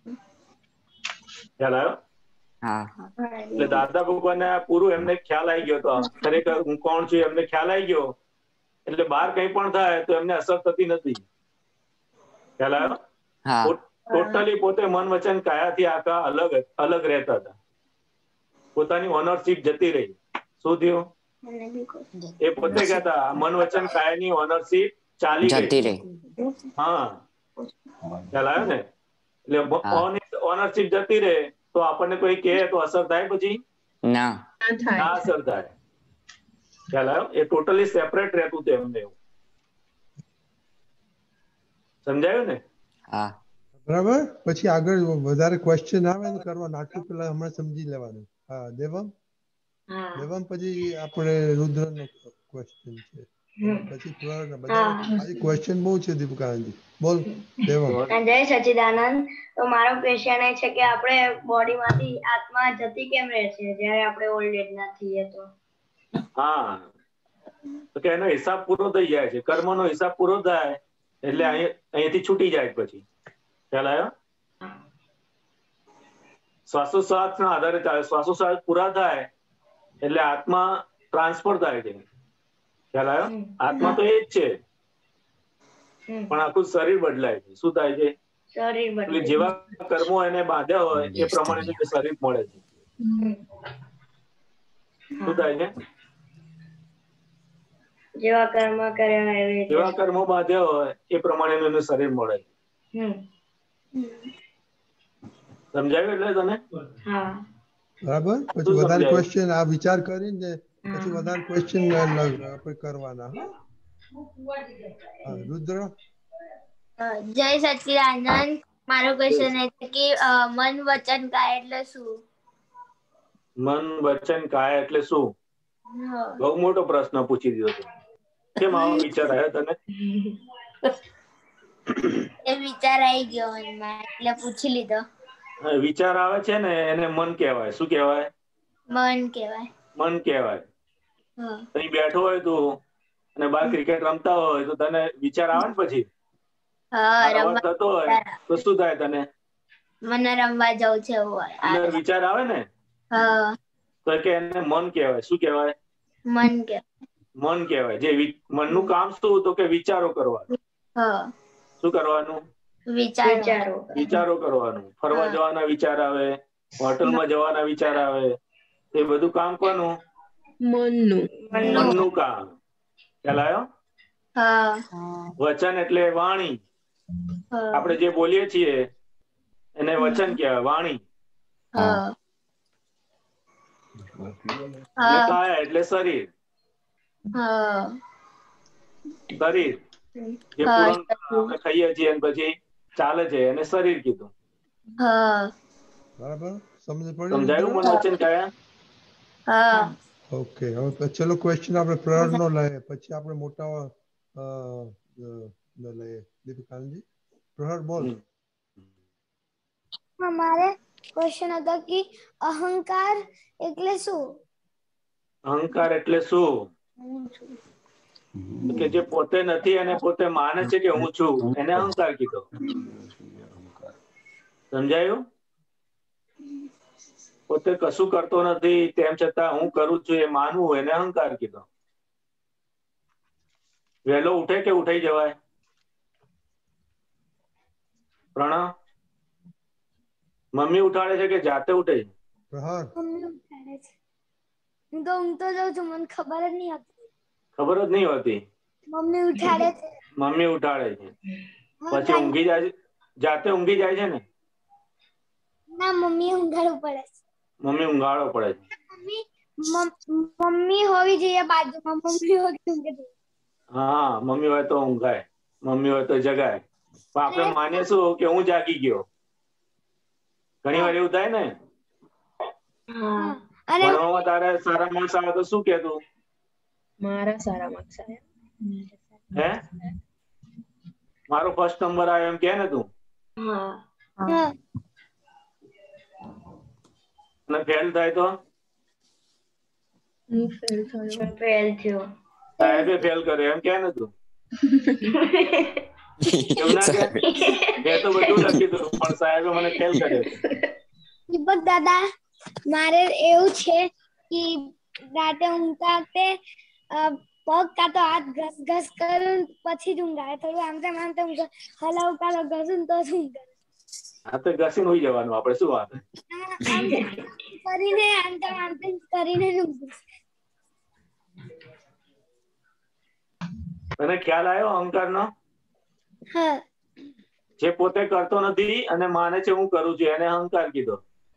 ખ્યાલ આવ્યો? એટલે દાદા ભગવાન પૂરું એમને ખ્યાલ આવી ગયો હતો. ખરેખર હું કોણ છું એમને ખ્યાલ આવી ગયો. એટલે બહાર કઈ પણ થાય તો એમને અસર થતી નથી. ખ્યાલ આવ્યો? ટોટલી પોતે મન વચન કાયાથી આખા અલગ અલગ રહેતા હતા. પોતાની ઓનરશીપ જતી રહી. શું થયું? એ પોતે કહેતા મન વચન કાયાની ઓનરશીપ ચાલી ગઈ. હા, ખ્યાલ આવ્યો ને? એટલે ઓનરશીપ જતી રહે તો આપણને કોઈ કહે તો અસર થાય પછી? ના, ના અસર થાય. ખ્યાલ આવ્યો? એ ટોટલી સેપરેટ રહેતું હતું એમને. એવું સમજાયું ને? હા. બરાબર. પછી આગળ વધારે ક્વેશ્ચન આવે ને કરવા નાટક પેલા હમણાં સમજી લેવાનું. હા, દેવમ. દેવમ પછી આપણે રુદ્રનો ક્વેશ્ચન છે. પછી બધા ક્વેશ્ચન બહુ છે દીપકાનંદજી. બોલ દેવમ. જય સચ્ચિદાનંદ. તો મારો ક્વેશ્ચન એ છે કે આપણે બોડીમાંથી આત્મા જતી કેમ રહે છે જ્યારે આપણે ઓલ્ડ એજ ના થઈએ તો? હા, તો કે એનો હિસાબ પૂરો થઈ જાય છે. કર્મનો હિસાબ પૂરો થાય એટલે અહીંયાથી છૂટી જાય પછી. ખ્યાલ આવ્યો? શ્વાસોશ્વાસ ના આધારે ચાલે. શ્વાસોશ્વાસ પૂરા થાય એટલે આત્મા ટ્રાન્સફર થાય છે. ખ્યાલ આવ્યો? આત્મા તો એ જ છે પણ આખું શરીર બદલાય છે. શું થાય છે? એટલે જેવા કર્મો એને બાંધ્યા હોય એ પ્રમાણે શરીર મળે છે. શું થાય છે? જેવા કર્મ કર્યા હોય જેવા કર્મો બાંધ્યા હોય એ પ્રમાણે એનું શરીર મળે છે. સમજાયું એટલે તને? બરાબર. પછી વધારે ક્વેશ્ચન આ વિચાર કરીને પછી વધારે ક્વેશ્ચન આપણે કરવાના. હા, રુદ્ર. જય સચ્ચિદાનંદ. મારો ક્વેશ્ચન એ છે કે મન વચન કાય એટલે શું? મન વચન કાય એટલે શું? બહુ મોટો પ્રશ્ન પૂછી દીધો તો. કેમ આવો વિચાર આવ્યો તને? એ વિચાર આવી ગયો મનમાં એટલે પૂછી લીધો. વિચાર આવે છે ને એને મન કહેવાય. શું કહેવાય? મન કહેવાય. મન કહેવાય. અહીં બેઠો હોય તું અને બાર ક્રિકેટ રમતા હોય તો તને વિચાર આવે ને પછી? અવાજ થતો હોય તો શું થાય તને? મને રમવા જવું છે અંદર વિચાર આવે ને? તો કે એને મન કહેવાય. શું કહેવાય? મન કહેવાય. મન કહેવાય. જે મનનું કામ શું તો કે વિચારો કરવાનું. શું કરવાનું? વિચારો વિચારો કરવાનું. ફરવા જવાના વિચાર આવે, હોટલમાં જવાના વિચાર આવે. એ બધું કામ કોનું? મનનું. મનનું કામ. ખ્યાલ આવ્યો? વચન એટલે વાણી. આપણે જે બોલીએ છીએ એને વચન કહેવાય, વાણી. કાયા એટલે શરીર. શરીર જે પૂરણ આપણે ખાઈએ છીએ પછી ચાલે છે એને શરીર કીધું. બરાબર. સમજ પડી? સમજાયું મન વચન કાયા? હા. ઓકે. હવે ચલો ક્વેશ્ચન આપણે પ્રહર નો લઈએ પછી આપણે મોટા લઈએ. દીપકાનંદજી પ્રહર બોલ. મારે ક્વેશ્ચન હતો કે અહંકાર એટલે શું? અહંકાર એટલે શું? કે જે પોતે નથી અને પોતે માને છે કે હું છું એને અહંકાર કીધો. સમજાયું? પોતે કશું કરતો નથી તેમ છતાં હું કરું છું એ માનવું એને અહંકાર કીધો. વહેલો ઉઠે કે ઉઠાઈ જવાય? પ્રણવ, મમ્મી ઉઠાડે છે કે જાતે ઉઠે છે? પ્રહાર મમ્મી ઉઠાડે છે. હું તો ઊંઘતો જાઉં છું, મને ખબર જ નહીં હોતી. ખબર જ નહીં હોતી. મમ્મી ઉઠાડે છે. મમ્મી ઉઠાડે છે હા, પછી થાય. ઊંઘી જાય છે? જાતે ઊંઘી જાય છે ને? ના, મમ્મી ઊંઘાડવું પડે છે. મમ્મી ઊંઘાડવો પડે છે. મમ્મી મમ- મમ્મી હોવી જોઈએ બાજુમાં. મમ્મી હોય તો ઊંઘે છે. હા, મમ્મી હોય તો ઊંઘાય, મમ્મી હોય તો જગાય. પણ આપણે માનીએ શું કે હું જાગી ગયો. ઘણી વાર એવું થાય ને. હા. અને ભણવામાં તારે સારા માર્ક્સ આવે તો શું કહેતું? મારા સારા માર્ક્સ આવ્યા. હે, મારો ફર્સ્ટ નંબર આવ્યો એમ કે ને તું? હા. હા. અને ફેલ થાય તો? હું ફેલ થયો. ફેલ થયો. સાહેબે ફેલ કર્યો એમ કે ને તું? એવું ના કે? મેં તો બધું લખી દીધું પણ સાહેબે મને ફેલ કર્યો. દીપક દાદા, મારે એવું છે કે રાતે ઊંઘતા વખતે અ, પગ કાં તો હાથ ઘસ ઘસ કરું પછી જ ઊંઘ આવે. થોડું આમ તેમ આમ તેમ હલાવું કાલો ઘસું તો જ ઊંઘ આવે. હા, તો ઘસીને હોઈ જવાનું, આપણે શું વાત? આમ તેમ કરીને આમ તેમ આમ તેમ કરીને જ ઊંઘ આવે. તને ખ્યાલ આવ્યો અહંકારનો? હા. જે પોતે કરતો નથી અને માને છે હું કરું છું એને અહંકાર કીધો.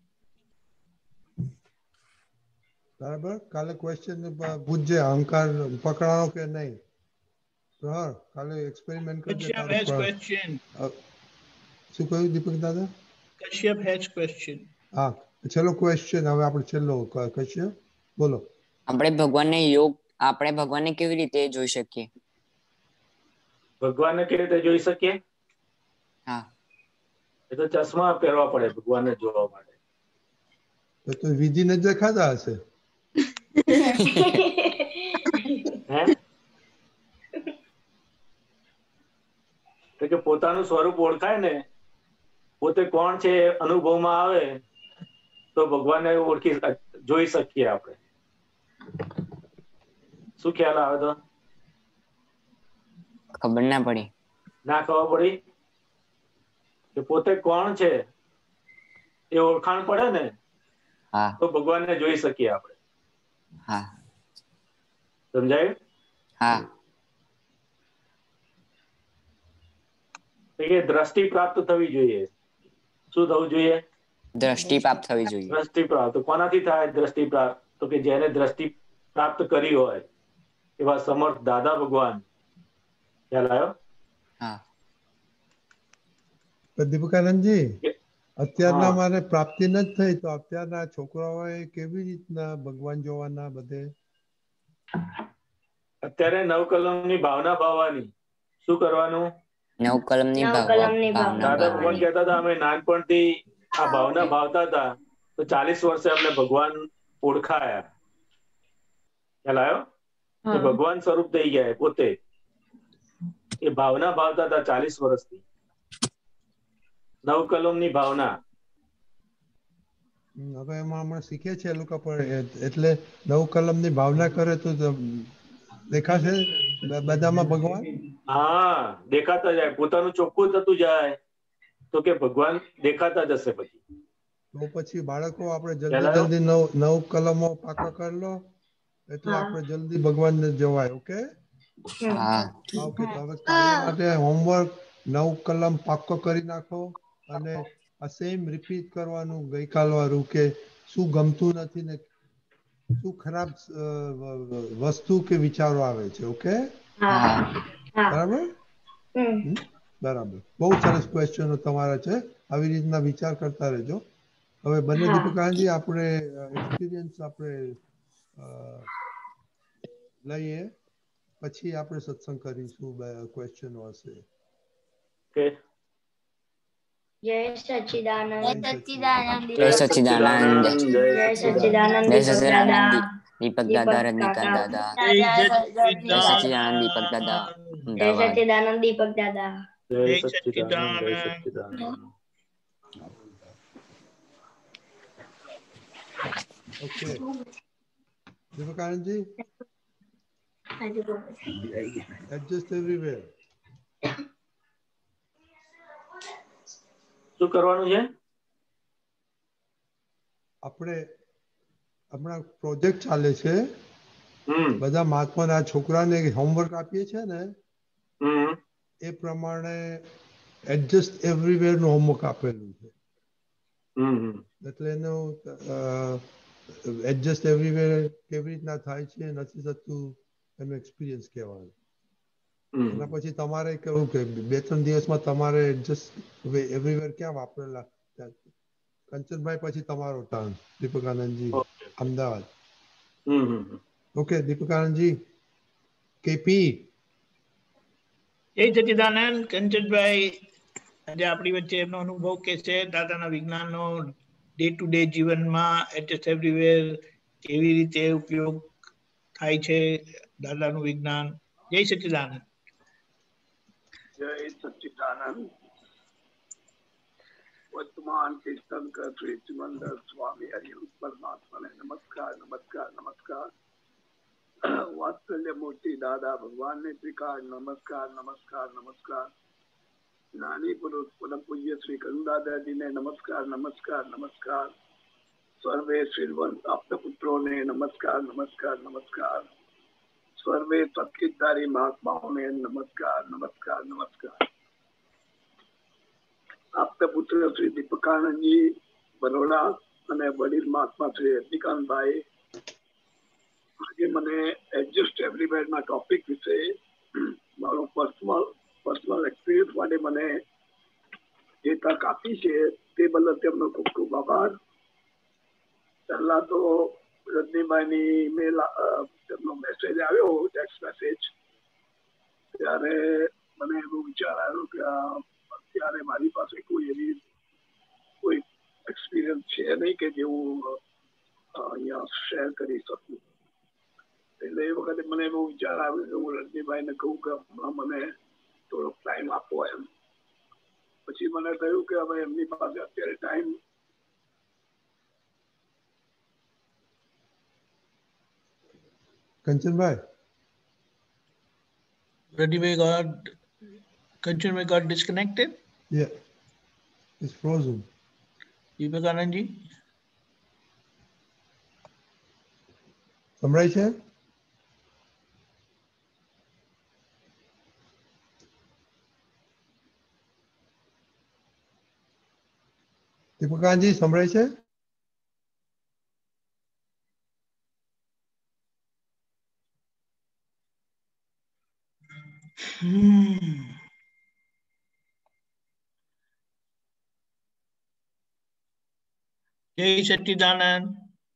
બરાબર. કાલે ક્વેશ્ચન પૂછજે, અહંકાર પકડાણો કે નહીં. પ્રહાર કાલે એક્સપેરિમેન્ટ કરજે. Kashyap has તારું question. શું કહ્યું દીપક દાદા? Kashyap has question. હા, છેલ્લો ક્વેશ્ચન. હવે આપણે છેલ્લો કશ્યપ બોલો. આપણે ભગવાનને યોગ આપણે ભગવાનને કેવી રીતે જોઈ શકીએ? ભગવાનને કેવી રીતે જોઈ શકીએ? હા, એ તો ચશ્મા પહેરવા પડે ભગવાનને જોવા માટે. તો તો વિધિને જ દેખાતા હશે. હે, તો કે પોતાનું સ્વરૂપ ઓળખાય ને, પોતે કોણ છે અનુભવમાં આવે તો ભગવાનને ઓળખી જોઈ શકીએ આપણે. શું ખ્યાલ આવે તો? ખબર ના પડી. ના ખબર પડી કે પોતે કોણ છે એ ઓળખાણ પડે ને, હા, તો ભગવાનને જોઈ શકીએ આપણે. હા, સમજાયું? હા. કે દ્રષ્ટિ પ્રાપ્ત થવી જોઈએ. શું થવું જોઈએ? દ્રષ્ટિ પ્રાપ્ત થવી જોઈએ. દ્રષ્ટિ પ્રાપ્ત કોનાથી થાય? દ્રષ્ટિ પ્રાપ્ત તો કે જેને દ્રષ્ટિ પ્રાપ્ત કરી હોય એવા સમર્થ દાદા ભગવાન. ખ્યાલ આવ્યો? હા. દીપકાનંદજી, અત્યારના હા. મારે પ્રાપ્તિ ન જ થઈ તો અત્યારના છોકરાઓએ કેવી રીતના ભગવાન જોવાના બધે? અત્યારે નવકલમની ભાવના ભાવવાની. શું કરવાનું? નવ કલમની નવ ભાવ કલમની ભાવના દાદા ભગવાન ભાવવાની. કહેતા હતા અમે નાનપણથી આ ભાવના ભાવતા હતા તો ચાલીસ વર્ષે અમને ભગવાન ઓળખાયા. ખ્યાલ આવ્યો? એ ભગવાન સ્વરૂપ થઈ ગયા પોતે. એ ભાવના ભાવતા હતા ચાલીસ વર્ષથી. નવ કલમની ભાવના. હવે એમાં હમણાં શીખે છે એ લોકો પણ, એટલે નવ કલમની ભાવના કરે તો દેખાશે બધામાં ભગવાન? હા, દેખાતા જાય. પોતાનું ચોખ્ખું થતું જાય તો કે ભગવાન દેખાતા જશે પછી. તો પછી બાળકો આપણે જલ્દી જલ્દી નવ નવ કલમો પાકા કરી લો એટલે આપણે જલ્દી ભગવાનને જવાય. ઓકે? હા. ઓકે, તો હવે કાલે માટે હોમવર્ક નવ કલમ પાક્કો કરી નાખો અને આ સેમ રિપીટ કરવાનું ગઈકાલ વાળું કે શું ગમતું નથી ને શું ખરાબ વસ્તુ કે વિચારો આવે છે. ઓકે? હા. હા. બરાબર? હમ. બરાબર. બહુ સરસ ક્વેશ્ચનો તમારા છે. આવી રીતના વિચાર કરતા રહેજો. હવે બંને હા. દીપકાનંદજી આપણે એક્સપિરિયન્સ આપણે લઈએ પછી આપણે સત્સંગ કરીશું. ક્વેશ્ચનો હશે. ઓકે. જય સચ્ચિદાનંદ. જય સચ્ચિદાનંદ. જય સચ્ચિદાનંદ. જય સચ્ચિદાનંદ જય દીપક સચ્ચિદાનંદ. દાદા. દીપક દીપક દાદા, રજનીકાંત કાકા. દાદા. જય જય સચ્ચિદાનંદ દીપક દાદા. જય અમદાવાદ. સચ્ચિદાનંદ દીપક દાદા. જય સચ્ચિદાનંદ. જય સચ્ચિદાનંદ. ઓકે દીપકાનંદજી, Adjust everywhere. શું કરવાનું છે? આપણે હમણાં પ્રોજેક્ટ ચાલે છે. બધા મહાત્માના છોકરાને હોમવર્ક આપીએ છીએ ને એ પ્રમાણે એડજસ્ટ એવરીવેર નું હોમવર્ક આપેલું છે. એટલે એનું એડજસ્ટ એવરીવેર કેવી રીતના થાય છે નથી થતું એનું એક્સપિરિયન્સ કહેવાનું. એના પછી તમારે કેવું કે બે ત્રણ દિવસમાં તમારે એડજસ્ટ એવરીવેર ક્યાં વાપરેલા કંચનભાઈ પછી તમારો turn. Deepakanandji Ahmedabad. Okay Deepakanandji KP. જય સચિદાનંદ. કંચનભાઈ આજે આપણી વચ્ચે એમનો અનુભવ કે છે દાદાના વિજ્ઞાનનો ડે ટુ ડે જીવનમાં એડજસ્ટ એવરીવેર કેવી રીતે ઉપયોગ થાય છે દાદાનું વિજ્ઞાન. જય સચિદાનંદ. જય સચિદાનંદ. વર્તમાન તીર્થંકર શ્રી ચિમંદર સ્વામી હરિહંસ પરમાત્માને નમસ્કાર નમસ્કાર નમસ્કાર. વાત્સલ્ય મૂર્તિ દાદા ભગવાનને ત્રિકાળ નમસ્કાર નમસ્કાર નમસ્કાર. જ્ઞાની પુરુષ પરમ પૂજ્ય શ્રી કરુદાદાજીને નમસ્કાર નમસ્કાર નમસ્કાર. સર્વે શ્રીવંત આપતા પુત્રોને નમસ્કાર નમસ્કાર નમસ્કાર. સર્વે સત્કિતધારી મહાત્માઓને નમસ્કાર નમસ્કાર નમસ્કાર. આપતા પુત્ર શ્રી દીપકાનંદજી બરોડા અને વડીલ મહાત્મા શ્રી રજનીકાંતભાઈ આજે મને એડજસ્ટ એવરીવેર ના ટોપિક વિશે મારો પર્સનલ પર્સનલ એક્સપિરિયન્સ માટે મને જે તક આપી છે તે બદલ તેમનો ખૂબ ખૂબ આભાર. પહેલા તો રજનીભાઈની મેલ તેમનો મેસેજ આવ્યો ટેક્સ્ટ મેસેજ ત્યારે મને એવો વિચાર આવ્યો કે અત્યારે મારી પાસે કોઈ એવી કોઈ એક્સપિરિયન્સ છે નહીં કે જે હું અહીંયા શેર કરી શકું. એટલે એ વખતે મને એવો વિચાર આવ્યો કે હું રજનીભાઈને કહું કે હમણાં મને થોડોક ટાઈમ આપો એમ. પછી મને થયું કે હવે એમની પાસે અત્યારે time Kanchanbhai Rajnibai got Kanchanbhai got disconnected. Yeah, it's frozen. Vivekanandji. સંભળાય છે? દીપકાનજી સંભળાય છે? Hmm. Jai Satchidanand.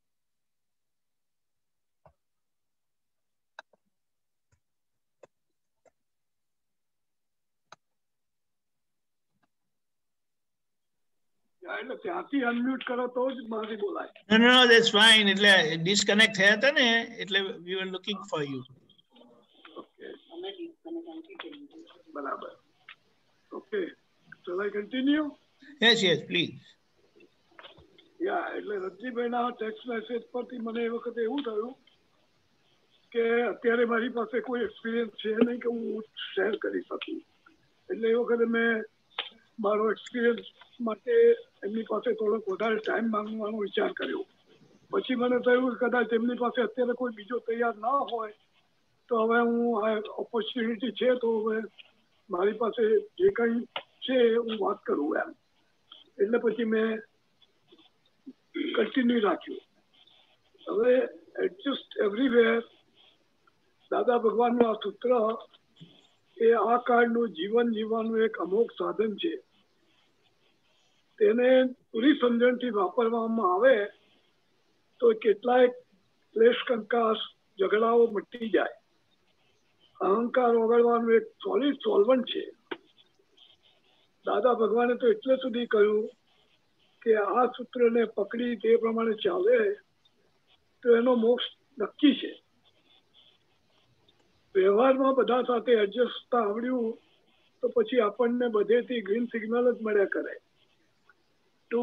એટલે ત્યાંથી અનમ્યુટ કરો તો જ મારી બોલાય. No, no, no, that's fine. એટલે disconnect થયા હતા ને એટલે we were looking for you. Okay. બરાબર. Okay. Shall I continue? Yes, yes, please. યા એટલે રજનીભાઈના ટેક્સ્ટ મેસેજ પરથી મને એ વખતે એવું થયું કે અત્યારે મારી પાસે કોઈ એક્સપિરિયન્સ છે નહીં કે હું શેર કરી શકું. એટલે એ વખતે મેં મારો એક્સપિરિયન્સ માટે એમની પાસે થોડોક વધારે ટાઈમ માંગવાનો વિચાર કર્યો. પછી મને થયું કે કદાચ એમની પાસે અત્યારે કોઈ બીજો તૈયાર ના હોય તો હવે હું આ ઓપોર્ચ્યુનિટી છે તો હવે મારી પાસે જે કંઈ છે હું વાત કરું એમ. એટલે પછી મેં કન્ટિન્યુ રાખ્યું. હવે એડજસ્ટ એવરીવેર દાદા ભગવાનનું આ સૂત્ર એ આ કાળનું જીવન જીવવાનું એક અમોઘ સાધન છે. તેને પૂરી સમજણથી વાપરવામાં આવે તો કેટલાય ક્લેશ કંકાસ ઝઘડાઓ મટી જાય. અહંકાર ઓગળવાનું એક સોલિડ સોલ્વન્ટ છે. દાદા ભગવાને તો એટલે સુધી કહ્યું કે આ સૂત્રને પકડી તે પ્રમાણે ચાલે તો એનો મોક્ષ નક્કી છે. વ્યવહારમાં બધા સાથે એડજસ્ટ આવડ્યું તો પછી આપણને બધેથી ગ્રીન સિગ્નલ જ મળ્યા કરે.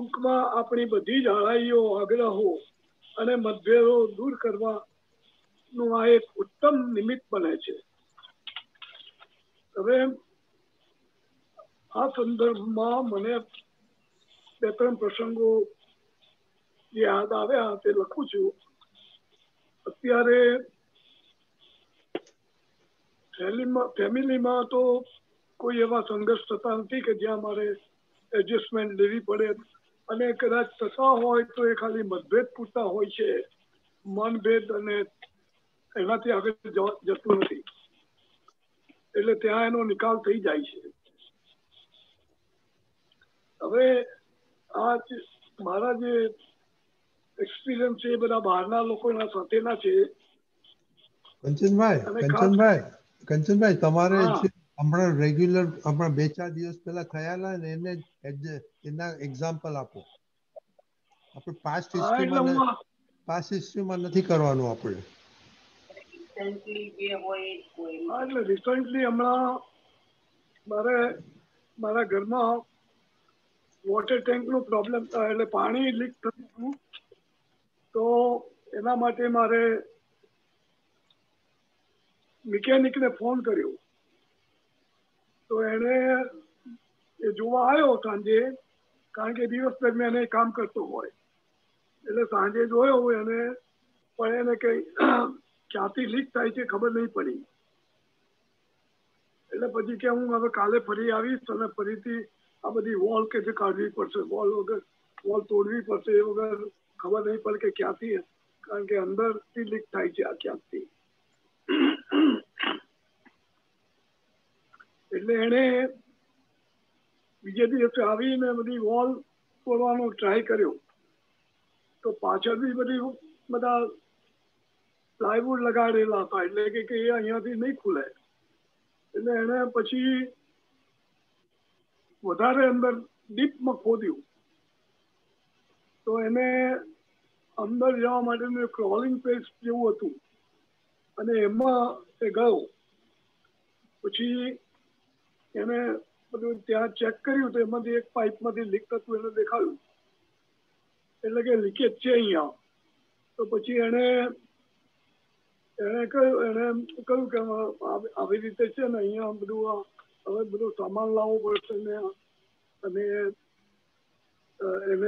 ટૂંકમાં આપણી બધી જ હળાઈઓ આગ્રહો અને મતભેદો દૂર કરવા નું આ એક ઉત્તમ નિમિત્ત બને છે. હવે આ સંદર્ભમાં મને બે ત્રણ પ્રસંગો જે યાદ આવ્યા તે લખું છું. અત્યારે ફેમિલીમાં તો કોઈ એવા સંઘર્ષ થતા નથી કે જ્યાં મારે એડજસ્ટમેન્ટ લેવી પડે, અને કદાચ થતા હોય તો એ ખાલી મતભેદ પૂરતા હોય છે, મનભેદ, અને એનાથી આગળ જતું નથી. એટલે ત્યાં એનો નિકાલ થઈ જાય છે. હવે આ મારા જે એક્સપિરિયન્સ છે એ બધા બહારના લોકોના સાથેના છે. કંચનભાઈ કંચનભાઈ કંચનભાઈ તમારે હમણાં રેગ્યુલર હમણાં બે ચાર દિવસ પહેલા થયેલા ને એને એના એક્ઝામ્પલ આપો. આપણે પાસ્ટ હિસ્ટ્રીમાં પાસ્ટ હિસ્ટ્રીમાં નથી કરવાનું આપણે. એટલે રિસન્ટલી હમણાં મારે મારા ઘરમાં વોટર ટેન્ક નો પ્રોબ્લેમ, એટલે પાણી લીક થતું હતું. તો એના માટે મારે મિકેનિકને ફોન કર્યો. તો એને એ જોવા આવ્યો સાંજે, કારણ કે દિવસ દરમિયાન એ કામ કરતો હોય. એટલે સાંજે જોયો હોય એને, પણ એને કઈ ક્યાંથી લીક થાય છે ખબર નહીં પડી. એટલે પછી કે હું હવે કાલે ફરી આવીશ અને ફરીથી આ બધી વોલ કે છે કાઢવી પડશે, વોલ વગર વોલ તોડવી પડશે, એ વગર ખબર નહીં પડે કે ક્યાંથી, કારણ કે અંદરથી લીક થાય છે આ ક્યાંથી. એટલે એને બીજે દિવસે આવીને બધી વોલ તોડવાનો ટ્રાય કર્યો. તો પાછળ બી બધી બધા પ્લાયવુડ લગાડેલા હતા, એટલે કે એ અહીંયાથી નહીં ખુલે. એટલે એને પછી વધારે અંદર ડીપમાં ખોદ્યું. તો એને અંદર જવા માટેનું ક્રોલિંગ પેસ જેવું હતું, અને એમાં એ ગયો. પછી એને બધું ત્યાં ચેક કર્યું તો એમાંથી એક પાઇપમાંથી લીક થતું એને દેખાયું. એટલે કે લીકેજ છે અહીંયા. તો પછી એને એને કહ્યું એને કહ્યું કે આવી રીતે છે ને અહીંયા બધું હવે બધું સામાન લાવવો પડશે ને, અને એને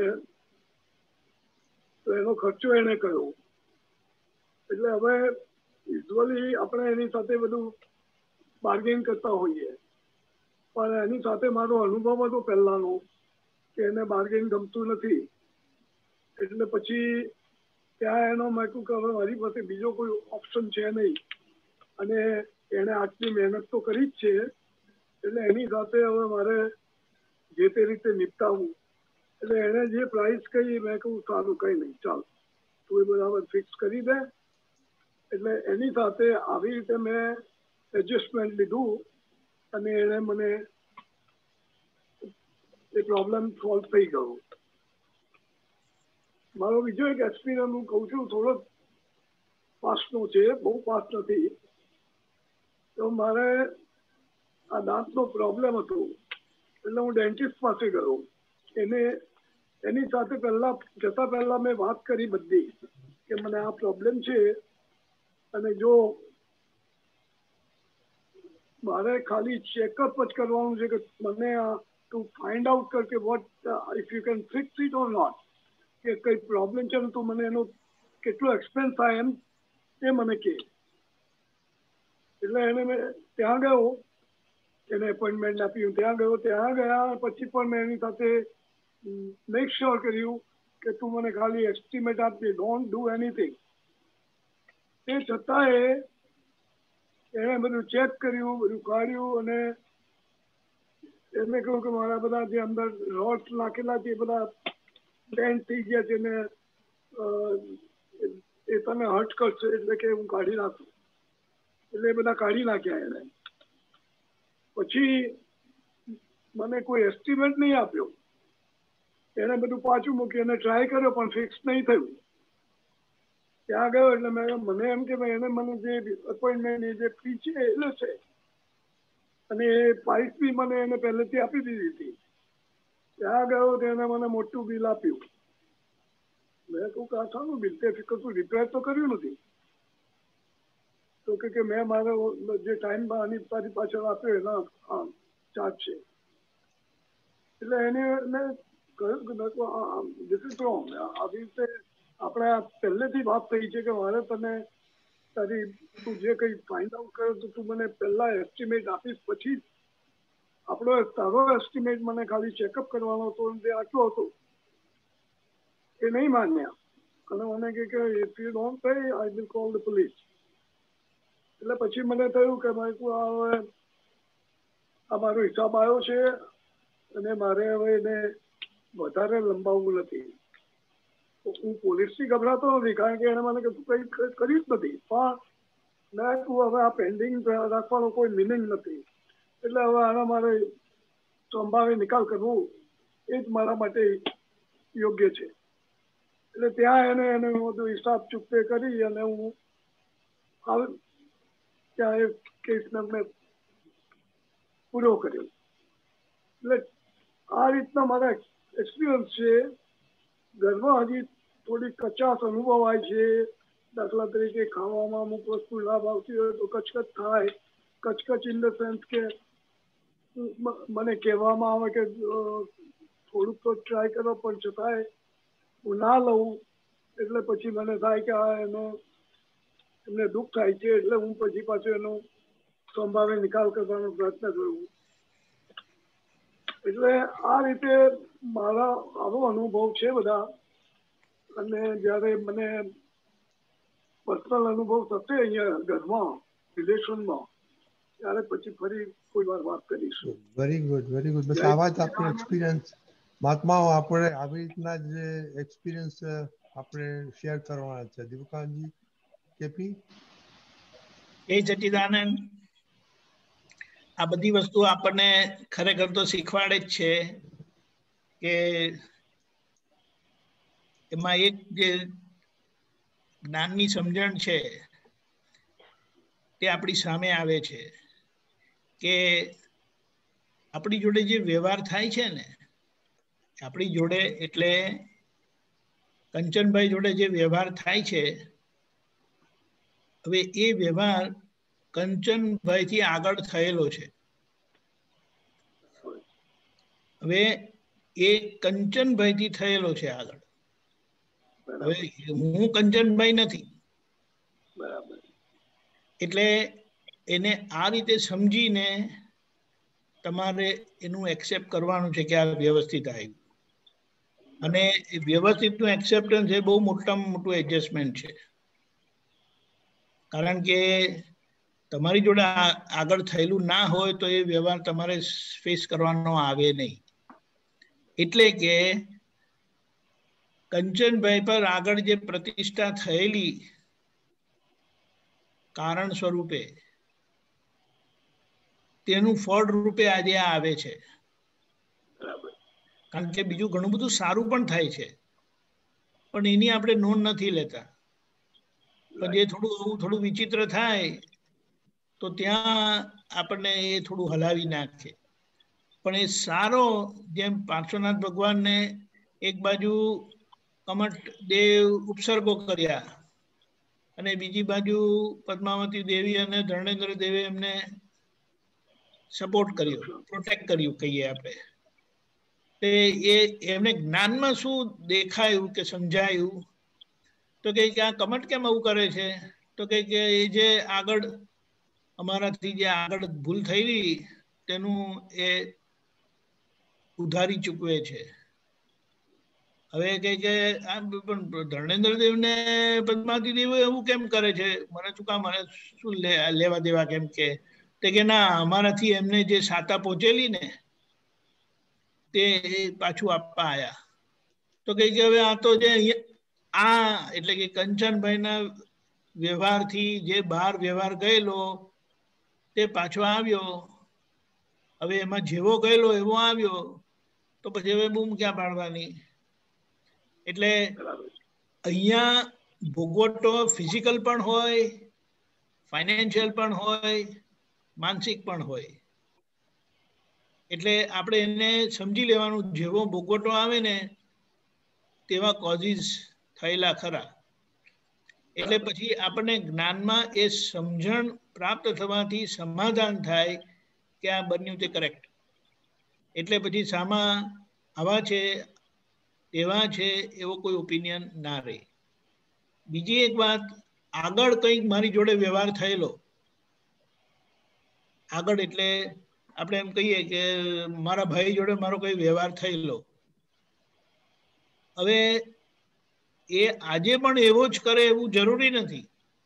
તો એનો ખર્ચો એને કર્યો. એટલે હવે યુઝ્યુઅલી આપણે એની સાથે બધું બાર્ગેન કરતા હોઈએ, પણ એની સાથે મારો અનુભવ હતો પહેલાનો કે એને બાર્ગેન ગમતું નથી. એટલે પછી ત્યાં એનો મેં કહ્યું કે હવે મારી પાસે બીજો કોઈ ઓપ્શન છે નહીં, અને એને આટલી મહેનત તો કરી જ છે, એટલે એની સાથે હવે મારે જે તે રીતે નિપટાવવું. એટલે એને જે પ્રાઇસ કહી મેં કહું સારું કંઈ નહીં, ચાલ તું એ બરાબર ફિક્સ કરી દે. એટલે એની સાથે આવી રીતે મેં એડજસ્ટમેન્ટ લીધું, અને એને મને એ પ્રોબ્લેમ સોલ્વ થઈ ગયો. મારો બીજો એક એક્સપિરિયન્સ હું કહું છું, થોડો પાસ્ટનો છે, બહુ પાસ્ટ નથી. તો મારે આ દાંતનો પ્રોબ્લેમ હતો, એટલે હું ડેન્ટિસ્ટ પાસે ગયો. એને એની સાથે પહેલા જતા પહેલા મેં વાત કરી બધી કે મને આ પ્રોબ્લેમ છે, અને જો મારે ખાલી ચેકઅપ જ કરવાનું છે કે મને આ ટુ ફાઇન્ડ આઉટ કર કે what if you can fix it or not, કે કઈ પ્રોબ્લેમ છે ને તો મને એનો કેટલો એક્સપેન્સ થાય એમ એ મને કહે. એટલે એને મેં ત્યાં ગયો, એને એપોઇન્ટમેન્ટ આપ્યું, ત્યાં ગયો. ત્યાં ગયા પછી પણ મેં એની સાથે મેક શ્યોર કર્યું કે તું મને ખાલી એસ્ટિમેટ આપજે, ડોન્ટ ડુ એનીથિંગ. એ છતાંય એણે બધું ચેક કર્યું, બધું કાઢ્યું, અને એને કહ્યું કે મારા બધા જે અંદર રોડ્સ નાખેલા છે એ બધા બેન્ડ થઈ ગયા છે ને એ તને હર્ટ કરશે, એટલે કે હું કાઢી નાખું. એટલે એ બધા કાઢી નાખ્યા એને. પછી મને કોઈ એસ્ટિમેટ નહીં આપ્યો. એને બધું પાછું મૂકી એને ટ્રાય કર્યો, પણ ફિક્સ નહીં થયું. ત્યાં ગયો એટલે મેં મને એમ કે ભાઈ એને મને જે અપોઇન્ટમેન્ટ જે ફી છે એ છે, અને એ પ્રાઇસ બી મને એને પહેલેથી આપી દીધી હતી. ત્યાં ગયો તો એને મને મોટું બિલ આપ્યું. મેં કહું કે આ શાનું બિલ? તે કશું રિપેર તો કર્યું નથી. તો કે મેં મારો જે ટાઈમ આની તારી પાછળ આપ્યો એના ચાર્જ છે. એટલે એને મેં કહ્યું કે ધીસ ઇઝ રોંગ. આવી રીતે આપણે પહેલેથી વાત થઈ છે કે મારે તને તારી તું જે કંઈ ફાઇન્ડ આઉટ કરે તો તું મને પહેલા એસ્ટિમેટ આપીશ, પછી આપણો તારો એસ્ટિમેટ મને ખાલી ચેકઅપ કરવાનો હતો તે આટલો હતો. એ નહીં માન્યા અને મને કહે કે if you don't pay I will call the police. એટલે પછી મને થયું કે હવે આ મારો હિસાબ આવ્યો છે અને મારે હવે એને વધારે લંબાવવું નથી. હું પોલીસથી ગભરાતો નથી કારણ કે એને મને કશું કંઈ કર્યું જ નથી, પણ મેં તું હવે આ પેન્ડિંગ રાખવાનો કોઈ મિનિંગ નથી. એટલે હવે આના મારે સંભાવે નિકાલ કરવો એ જ મારા માટે યોગ્ય છે. એટલે ત્યાં એને એને બધું હિસાબ ચૂકતે કરી અને હું ત્યાં એ કેસને મેં પૂરો કર્યો. એટલે આ રીતના મારા એક્સપિરિયન્સ છે. ઘરમાં હજી થોડી કચાશ અનુભવાય છે. દાખલા તરીકે ખાવામાં અમુક વસ્તુ લાભ આવતી હોય તો કચકચ થાય. કચકચ ઇન ધ સેન્સ કે મને કહેવામાં આવે કે થોડુંક તો ટ્રાય કરો પણ છતાંય હું ના લઉં એટલે પછી મને થાય કે આ એનો એમને દુઃખ થાય છે. એટલે હું પછી પાછું એનો સંભાવે નિકાલ કરવાનો પ્રયત્ન કરું. એટલે આ રીતે મારા આવો અનુભવ છે બધા. અને જ્યારે મને પર્સનલ અનુભવ થશે અહીંયા ઘરમાં રિલેશનમાં ત્યારે પછી ફરી કોઈ વાર વાત કરીશું. Very good very good. બસ આવા જ આપણે એક્સપિરિયન્સ મહાત્માઓ આપણે આવી રીતના જ એક્સપિરિયન્સ આપણે શેર કરવાના છે. દીપકાનજી કેપી એ સચ્ચિદાનંદ આ બધી વસ્તુ આપણને ખરેખર તો શીખવાડે જ છે કે એમાં એક જે જ્ઞાનની સમજણ છે તે આપણી સામે આવે છે કે આપણી જોડે જે વ્યવહાર થાય છે ને આપણી જોડે એટલે કંચનભાઈ જોડે જે વ્યવહાર થાય છે હવે એ વ્યવહાર કંચનભાઈ થી આગળ થયેલો છે. હવે એ કંચનભાઈ થી થયેલો છે આગળ. હવે હું કંચનભાઈ નથી. એટલે એને આ રીતે સમજીને તમારે એનું એક્સેપ્ટ કરવાનું છે કે આ વ્યવસ્થિત આવ્યું. અને વ્યવસ્થિતનું એક્સેપ્ટન્સ એ બહુ મોટામાં મોટું એડજસ્ટમેન્ટ છે. કારણ કે તમારી જોડે આગળ થયેલું ના હોય તો એ વ્યવહાર તમારે ફેસ કરવાનો આવે નહીં. એટલે કે કંચનભાઈ પર આગળ જે પ્રતિષ્ઠા થયેલી કારણ સ્વરૂપે તેનું ફળ રૂપે આજે આવે છે. કારણ કે બીજું ઘણું બધું સારું પણ થાય છે પણ એની આપણે નોંધ નથી લેતા. પણ જે થોડું થોડું વિચિત્ર થાય તો ત્યાં આપણને એ થોડું હલાવી નાખે. પણ એ સારો જેમ પાર્શ્વનાથ ભગવાનને એક બાજુ કમઠ દેવ ઉપસર્ગો કર્યા અને બીજી બાજુ પદ્માવતી દેવી અને ધર્મેન્દ્ર દેવે એમને સપોર્ટ કર્યો, પ્રોટેક્ટ કર્યું કહીએ આપણે. તે એ એમને જ્ઞાનમાં શું દેખાયું કે સમજાયું તો કે આ કમટ કેમ આવું કરે છે તો કે એ જે આગળ અમારાથી જે આગળ ભૂલ થઈ તેનું એ ઉધારી ચૂકવે છે. હવે કઈ કે ધર્મેન્દ્ર દેવ ને પદ્માવતી દેવ એવું કેમ કરે છે મને શું કામ મને શું લેવા દેવા કેમ કે કે ના અમારાથી એમને જે સાતા પહોંચેલી ને તે પાછું આપવા આયા. તો કઈ કે હવે આ તો જે આ એટલે કે કંચનભાઈ ના વ્યવહારથી જે બહાર વ્યવહાર ગયેલો તે પાછો આવ્યો. હવે એમાં જેવો ગયેલો એવો આવ્યો તો પછી હવે બૂમ ક્યાં પાડવાની. એટલે અહીંયા ભોગવટો ફિઝિકલ પણ હોય, ફાઇનાન્શિયલ પણ હોય, માનસિક પણ હોય. એટલે આપણે એને સમજી લેવાનું જેવો ભોગવટો આવે ને તેવા કોઝિસ થયેલા ખરા. એટલે પછી આપણને જ્ઞાનમાં એ સમજણ પ્રાપ્ત થવાથી સમાધાન થાય કે આ બન્યું તે કરેક્ટ. એટલે પછી સામા આવા છે એવા છે એવો કોઈ ઓપિનિયન ના રહે. બીજી એક વાત, આગળ કંઈક મારી જોડે વ્યવહાર થયેલો, આગળ એટલે આપણે એમ કહીએ કે મારા ભાઈ જોડે મારો કોઈ વ્યવહાર થયેલો, હવે એ આજે પણ એવો જ કરે એવું જરૂરી નથી,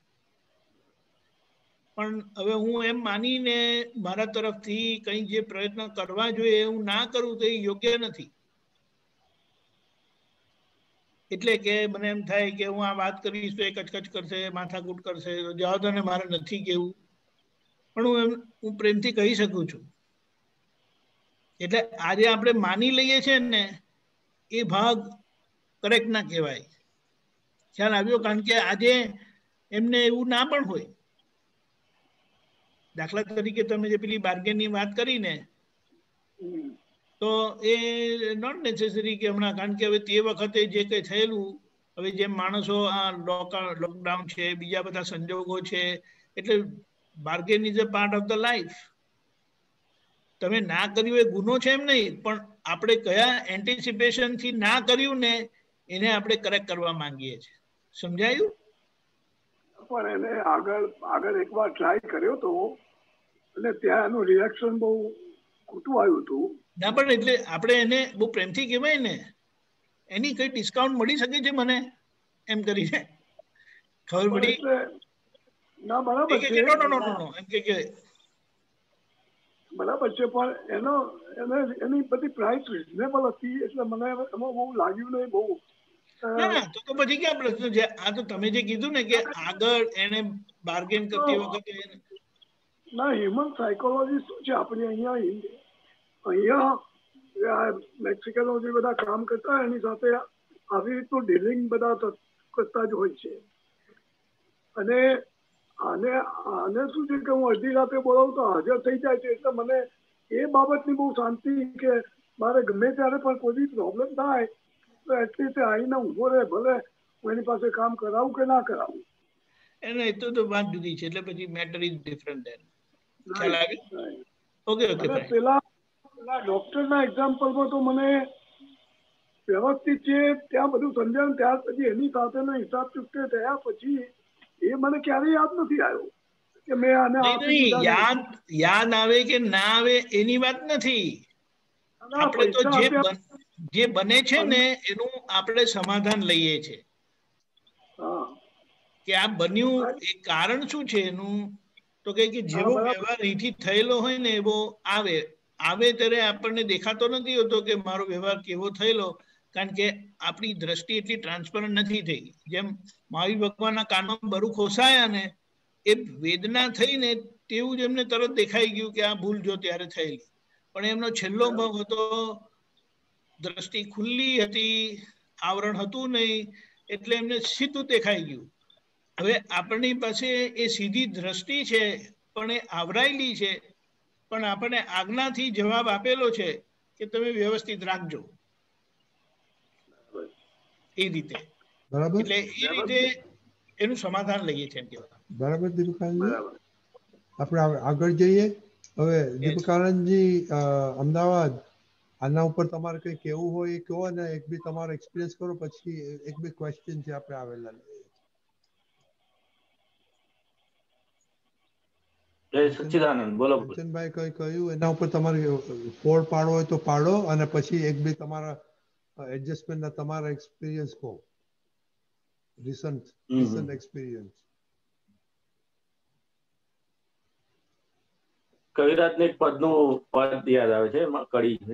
પણ હવે હું એમ માનીને મારા તરફથી કંઈ જે પ્રયત્ન કરવા જોઈએ હું ના કરું તો એ યોગ્ય નથી. એટલે કે મને એમ થાય કે હું આ વાત કરીશ તો એ કચકચ કરશે, માથાકૂટ કરશે, જાઓ તો ને મારે નથી કેવું, પણ હું એમ હું પ્રેમથી કહી શકું છું. એટલે આજે આપણે માની લઈએ છીએ ને એ ભાગ કરેક્ટ ના કહેવાય. ખ્યાલ આવ્યો? કારણ કે આજે એમને એવું ના પણ હોય. દાખલા તરીકે તમે જે પેલી બાર્ગેનની વાત કરી ને, તો એ નોટ નેસેસરી કે હમણાં, કારણ કે હવે તે વખતે જે કંઈ થયેલું, હવે જેમ માણસો આ લોકડાઉન છે, બીજા બધા સંજોગો છે, એટલે bargain is a part of the life. તમે ના કર્યું એ ગુનો છે એમ નહીં, પણ આપણે કયા એન્ટિસિપેશન થી ના કર્યું ને એને આપણે કરેક્ટ કરવા માંગીએ છીએ. સમજાયું? પણ એને આગળ આગળ એકવાર ટ્રાય કર્યો તો એટલે ત્યાં એનું રિએક્શન બહુ ખોટું આવ્યું હતું. ના પણ એટલે આપણે એને બહુ પ્રેમથી કહેવાય ને, એની કઈ ડિસ્કાઉન્ટ મળી શકે છે મને એમ કરીને ખબર પડી. ના બરાબર છે, એમ કે બરાબર છે, પણ એનો એને એની બધી પ્રાઇસ રિઝનેબલ હતી એટલે મને એમાં બહુ લાગ્યું નહીં બહુ. ના તો તો પછી ક્યાં પ્રશ્ન છે? આ તો તમે જે કીધું ને કે આગળ એને બાર્ગેન કરતી વખતે. ના, હ્યુમન સાયકોલોજી શું છે આપણે અહીંયા અહીંયા મેક્સિકનો જે બધા કામ કરતા એની સાથે આવી રીતનું ડીલિંગ બધા કરતા જ હોય છે. અને આને આને શું છે કે હું અડધી રાતે બોલાવું તો હાજર થઈ જાય છે, એટલે મને એ બાબતની બહુ શાંતિ કે મારે ગમે ત્યારે પણ કોઈ પ્રોબ્લેમ થાય તો એટલીસ્ટ આવીને ઊભો રહે, ભલે હું એની પાસે કામ કરાવું કે ના કરાવું. એને એ તો વાત જુદી છે, એટલે પછી મેટર ઇઝ ડિફરન્ટ. ખ્યાલ આવ્યો? Okay okay. પેલા પેલા ડોક્ટરના એક્ઝામ્પલમાં તો મને વ્યવસ્થિત છે ત્યાં બધું સમજાયું, ત્યાર પછી એની સાથેનો હિસાબ ચૂકતે થયા પછી એ મને ક્યારેય યાદ નથી આવ્યો કે મેં આને યાદ યાદ આવે કે ના આવે એની વાત નથી. આપણે તો જે જે બને છે ને એનું આપણે સમાધાન લઈએ છીએ કે આ બન્યું એ કારણ શું છે એનું, તો કે જેવો વ્યવહાર અહીંથી થયેલો હોય ને એવો આવે આવે ત્યારે આપણને દેખાતો નથી હોતો કે મારો વ્યવહાર કેવો થયેલો, કારણ કે આપણી દ્રષ્ટિ એટલી ટ્રાન્સપરન્ટ નથી થઈ. જેમ મહાવીર ભગવાનના કાનમાં બરુ ખોસાયા ને એ વેદના થઈને તેવું જ એમને તરત દેખાઈ ગયું કે આ ભૂલ જો ત્યારે થયેલી, પણ એમનો છેલ્લો ભાગ હતો દ્રષ્ટિ ખુલ્લી હતી, આવરણ હતું નહીં, એટલે એમને સીધું દેખાઈ ગયું. હવે આપણી પાસે એ સીધી દ્રષ્ટિ છે પણ એ આવરાયેલી છે, પણ આપણને આજ્ઞાથી જવાબ આપેલો છે કે તમે વ્યવસ્થિત રાખજો એ રીતે. એટલે એ રીતે એનું સમાધાન લઈએ છીએ. બરાબર દીપકાનંદજી, આપણે આગળ જઈએ. હવે દીપકાનંદજી અમદાવાદ, આના ઉપર તમારે કઈ કેવું હોય એ કહો ને એક બી તમારો એક્સપિરિયન્સ કરો, પછી એક બી ક્વેશ્ચન છે આપણે આવેલા. સચ્ચિદાનંદ બોલો. સચિનભાઈ કઈ કહ્યું એના ઉપર તમારે ફોડ પાડવો હોય તો પાડો, અને પછી એક બી તમારા એડજસ્ટમેન્ટ તમારા એક્સપિરિયન્સ કહો, રિસન્ટ રિસન્ટ એક્સપિરિયન્સ. કવિરાજને એક પદનું પદ યાદ આવે છે, એમાં કડી છે,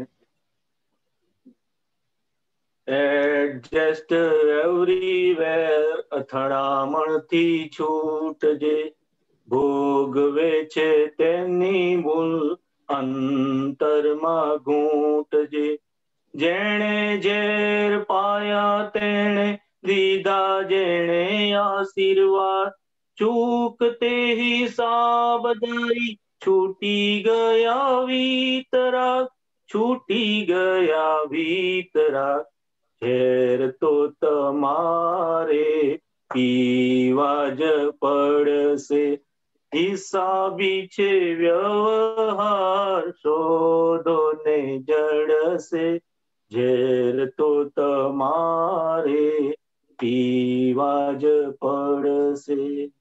એડજસ્ટ એવરીવેર અથડામણથી છૂટજે, ભોગવે છે તેની ભૂલ અંતરમાં ઘૂંટજે, જેણે ઝેર પાયા તેણે દીધા જેણે આશીર્વાદ, ચૂકતે હિસાબદારી છૂટી ગયા વીતરાગ, છૂટી ગયા વીતરાગ, ઝેર તો તમારે પીવા જ પડશે. હિસાબી છે વ્યવહાર, શોધો ને જડશે. ઝેર તો તમારે પીવા જ પડશે.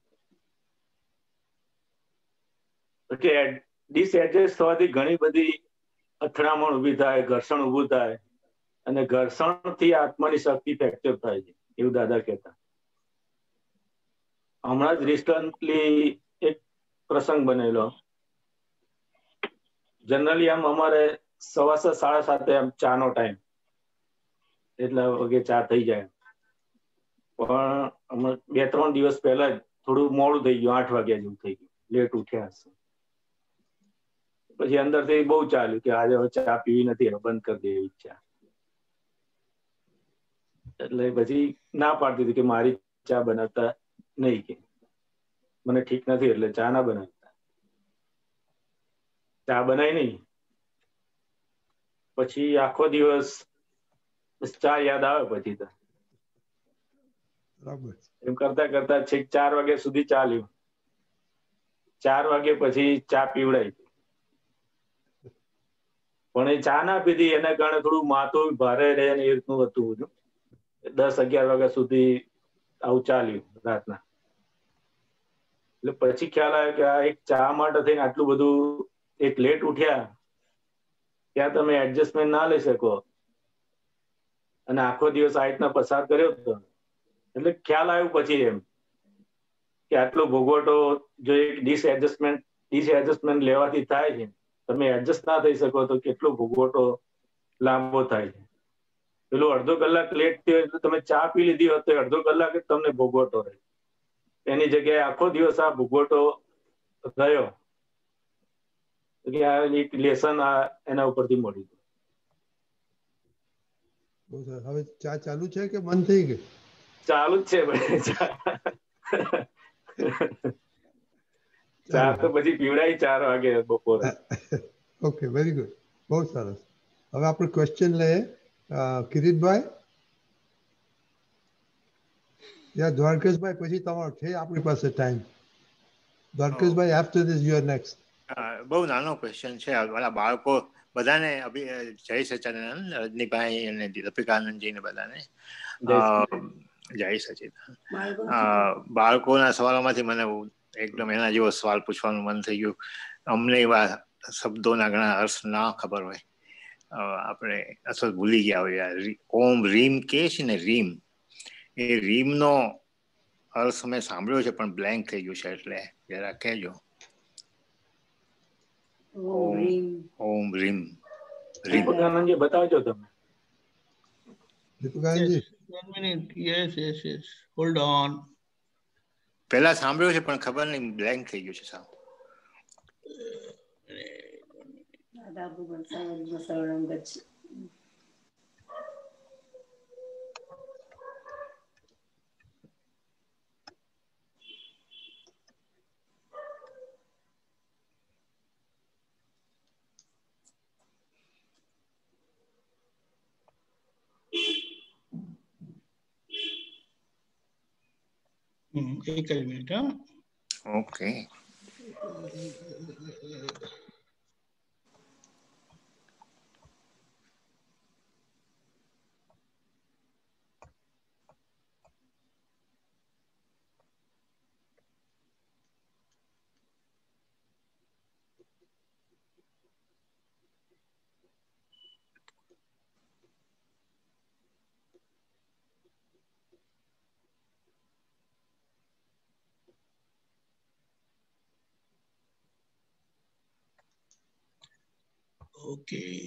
એટલે ડિસએડજસ્ટ થવાથી ઘણી બધી અથડામણ ઊભી થાય, ઘર્ષણ ઊભું થાય, અને ઘર્ષણથી આત્માની શક્તિ ફ્રેક્ચર થાય છે, એવું દાદા કહેતા. હમણાં જ રિસન્ટલી એક પ્રસંગ બનેલો. જનરલી આમ અમારે સવા સાત સાડા સાતે આમ ચાનો ટાઈમ, એટલા વાગે ચા થઈ જાય. પણ બે ત્રણ દિવસ પહેલા જ થોડું મોડું થઈ ગયું, આઠ વાગ્યા જેવું થઈ ગયું, લેટ ઉઠ્યા હશે. પછી અંદરથી બહુ ચાલ્યું કે આજે હવે ચા પીવી નથી, બંધ કરી દે એવી ઈચ્છા. એટલે પછી ના પાડતી હતી કે મારી ચા બનાવતા નહીં, કે મને ઠીક નથી એટલે ચા ના બનાવતા. ચા બનાવી નહીં. પછી આખો દિવસ ચા યાદ આવે. પછી તો એમ કરતા કરતા છેક ચાર વાગ્યા સુધી ચાલ્યું. ચાર વાગે પછી ચા પીવડાવી, પણ એ ચા ના પીધી એના કારણે થોડું માથું ભારે રહે ને એ રીતનું હતું બધું. દસ અગિયાર વાગ્યા સુધી આવું ચાલ્યું રાતના. એટલે પછી ખ્યાલ આવ્યો કે આ એક ચા માટે થઈને આટલું બધું એક લેટ ઉઠ્યા, ત્યાં તમે એડજસ્ટમેન્ટ ના લઈ શકો અને આખો દિવસ આ રીતના પસાર કર્યો હતો. એટલે ખ્યાલ આવ્યું પછી એમ કે આટલો ભોગવટો જો એક ડિસએડજસ્ટમેન્ટ ડિસએડજસ્ટમેન્ટ લેવાથી થાય છે, તમે એડજસ્ટ ના થઈ શકો તો કેટલો ભોગવટો લાંબો થાય છે. પેલું અડધો કલાક લેટ થયો એટલે તમે ચા પી લીધી હોત તો અડધો કલાક જ તમને ભોગવટો રહે. એની જગ્યાએ આખો દિવસ આ ભોગવટો રહ્યો. એક લેસન એના ઉપરથી મળ્યું. હવે ચા ચાલુ છે કે બંધ થઈ ગઈ? ચાલુ જ છે ભાઈ. ચા તો પછી પીવડાવી ચાર વાગે બપોરે. ઓકે, વેરી ગુડ, બહુ સરસ. હવે આપણે ક્વેશ્ચન લઈએ. કિરીટભાઈ યા દ્વારકેશભાઈ, પછી તમારો છે આપણી પાસે time. Dwarkeshbhai, after this you are next. બહુ નાનો ક્વેશ્ચન છે. વાલા બાળકો બધાને જય સચ્ચિદાનંદ, રજનીભાઈ અને દીપિકાનંદજી ને બધાને જય સચ્ચિદાનંદ. બાળકોના સવાલોમાંથી મને એકદમ એના જેવો સવાલ પૂછવાનું મન થઈ ગયું. અમને એવા શબ્દોના ઘણા અર્થ ના ખબર હોય, આપણે અથવા ભૂલી ગયા હોય. ઓમ રીમ કે છે ને, રીમ, એ રીમનો અર્થ મેં સાંભળ્યો છે પણ બ્લેન્ક થઈ ગયું છે, એટલે જરા કહેજો. ઓમ રીમ. દીપકાનંદજી બતાવજો તમે. દીપકાનંદજી, one minute. Yes, yes, yes. Hold on. પહેલા સાંભળ્યું છે પણ ખબર નહીં, બ્લેન્ક થઈ ગયું છે સાવ. એક જ મિનિટ. હા, ઓકે. Okay.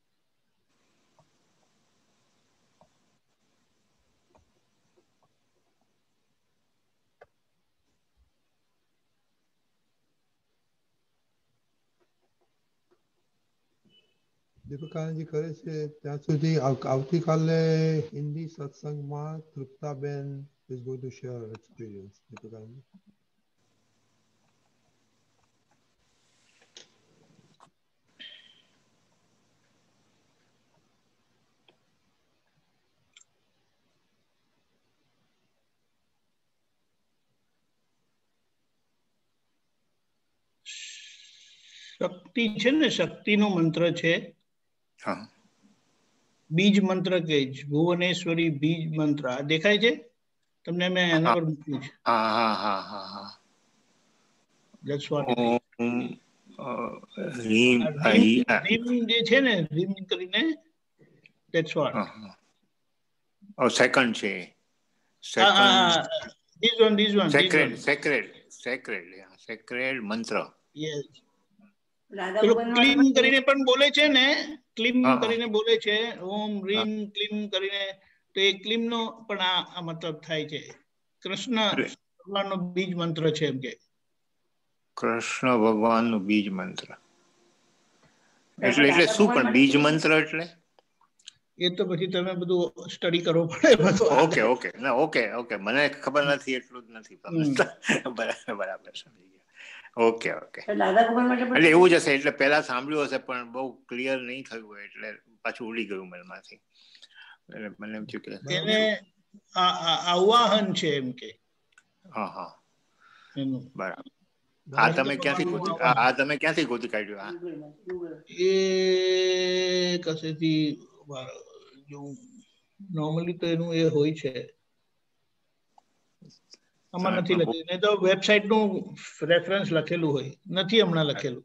દીપકાનંદજી કરે છે ત્યાં સુધી આવતીકાલે હિન્દી સત્સંગમાં તૃપ્તાબેન is going to share her experience. દીપકાનંદજી. શક્તિ છે ને, શક્તિનો મંત્ર છે. હા, બીજ મંત્ર કે ભુવનેશ્વરી બીજ મંત્ર આ દેખાય છે તમને? મેં એના પર મૂક્યું છે. હા હા હા હા હા. That's what it is. રીમ રીમ જે છે ને, રીમ કરીને that's what. ઓ સેકન્ડ છે. Second this one this one sacred sacred sacred sacred મંત્ર. યસ. પેલો ક્લીમ કરીને પણ બોલે છે ને, ક્લીમ કરીને બોલે છે, ઓમ રીમ ક્લીમ કરીને. તો એ ક્લીમ નો પણ આ મતલબ થાય છે. કૃષ્ણ ભગવાનનો બીજ મંત્ર છે એમ કે. કૃષ્ણ ભગવાનનું બીજ મંત્ર એટલે એટલે શું? પણ બીજ મંત્ર એટલે એ તો પછી તમે બધું સ્ટડી કરવો પડે. ઓકે ઓકે ના ઓકે ઓકે મને ખબર નથી એટલું જ નથી. બરાબર બરાબર સમજી ગયા. ઓકે ઓકે એટલે એવું જ હશે. એટલે પેલા સાંભળ્યું હશે પણ બહુ ક્લિયર નહીં થયું હોય એટલે પાછું ઉડી ગયું મનમાંથી. એટલે મને એમ થયું કે એને આવાહન છે એમ કે. હા હા બરાબર. આ તમે ક્યાંથી ગોતી આ તમે ક્યાંથી ગોતી કાઢ્યું? એ કસેથી જો નોર્મલી તો એનું એ હોય છે. આમાં નથી લખેલું. નહીં તો વેબસાઇટ નું રેફરન્સ લખેલું હોય. નથી હમણાં લખેલું.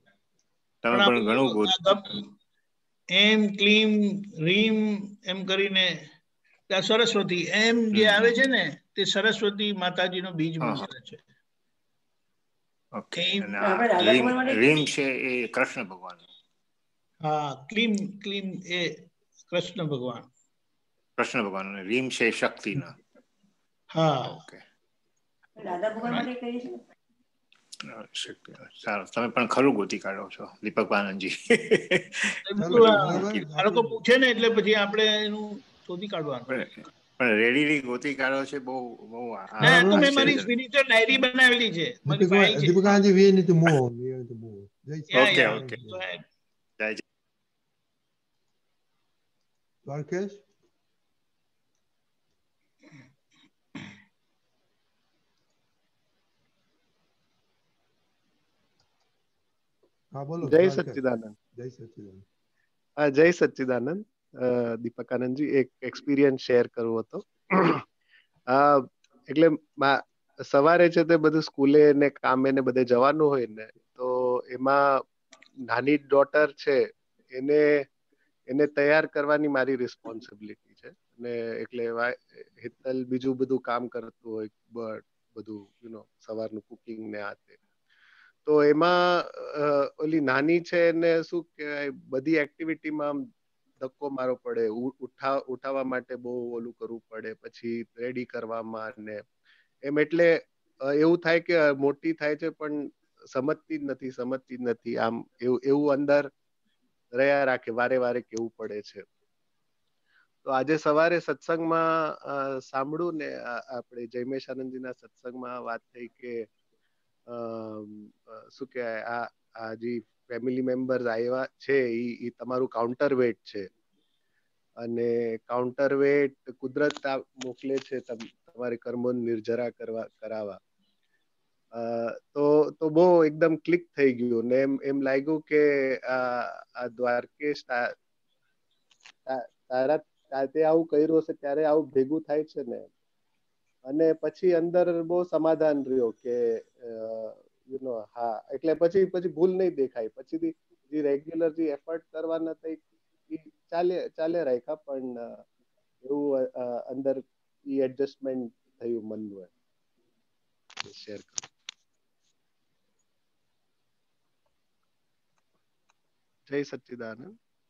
એમ ક્લીમ રીમ એમ કરીને સરસ્વતી એમ જે આવે છે ને તે સરસ્વતી માતાજીનો બીજ મંત્ર છે. ઓકે. રીમ છે એ કૃષ્ણ ભગવાન. હા, ક્લીમ ક્લીમ એ કૃષ્ણ ભગવાન. કૃષ્ણ ભગવાન. રીમ છે શક્તિના. હા ઓકે. સારું, તમે પણ ખરું ગોતી કાઢો છો દીપક આનંદજી. આ લોકો પૂછે ને એટલે પછી આપણે એનું શોધી કાઢવાનું. પણ રેડીલી ગોતી કાઢો છે બહુ બહુ. મેં મારી સ્પિરિચ્યુઅલ ડાયરી બનાવેલી છે. Deepak Anandji, we need to move. We need to move. Okay okay. જય જય. દ્વારકેશ. જય સચ્ચિદાનંદ. જય સચ્ચિદાનંદ. હા, જય સચ્ચિદાનંદ. દીપક આનંદજી, એક એક્સપિરિયન્સ શેર કરવો હતો. એટલે સવારે છે તે બધું સ્કૂલે ને કામે ને બધે જવાનું હોય ને, તો એમાં નાની ડોટર છે એને એને તૈયાર કરવાની મારી રિસ્પોન્સિબિલિટી છે. અને એટલે હિતલ બીજું બધું કામ કરતું હોય, બધું યુ નો સવારનું કુકિંગ ને આ તે. તો એમાં ઓલી નાની છે એને શું કહેવાય, બધી એક્ટિવિટીમાં ધક્કો મારવો પડે, ઉઠા ઉઠાવવા માટે બહુ ઓલું કરવું પડે, પછી રેડી કરવામાં ને એમ. એટલે એવું થાય કે મોટી થાય છે પણ સમજતી જ નથી સમજતી જ નથી આમ એવું એવું અંદર રહ્યા રાખે, વારે વારે કેવું પડે છે. તો આજે સવારે સત્સંગમાં સાંભળ્યું ને, આપણે જયમેશ આનંદજીના સત્સંગમાં વાત થઈ કે શું કહેવાય, આ આ જે ફેમિલી મેમ્બર્સ આવ્યા છે એ તમારું કાઉન્ટર વેટ છે અને કાઉન્ટર વેટ કુદરત મોકલે છે તમારે કર્મો નિર્જરા કરવા કરાવવા. તો તો બહુ એકદમ ક્લિક થઈ ગયું ને એમ એમ લાગ્યું કે આ દ્વારકેશ તારા તે આવું કર્યું હશે ત્યારે આવું ભેગું થાય છે ને. અને પછી અંદર બહુ સમાધાન રહ્યો કે યુ નો હા, એટલે પછી પછી ભૂલ નહીં દેખાય. પછીથી જે રેગ્યુલર જે એફર્ટ કરવાના થઈ એ ચાલે ચાલે રાખ્યા, પણ એવું અંદર ઈ એડજસ્ટમેન્ટ થયું મનનું. શેર કરું. જય સચ્ચિદાનંદ.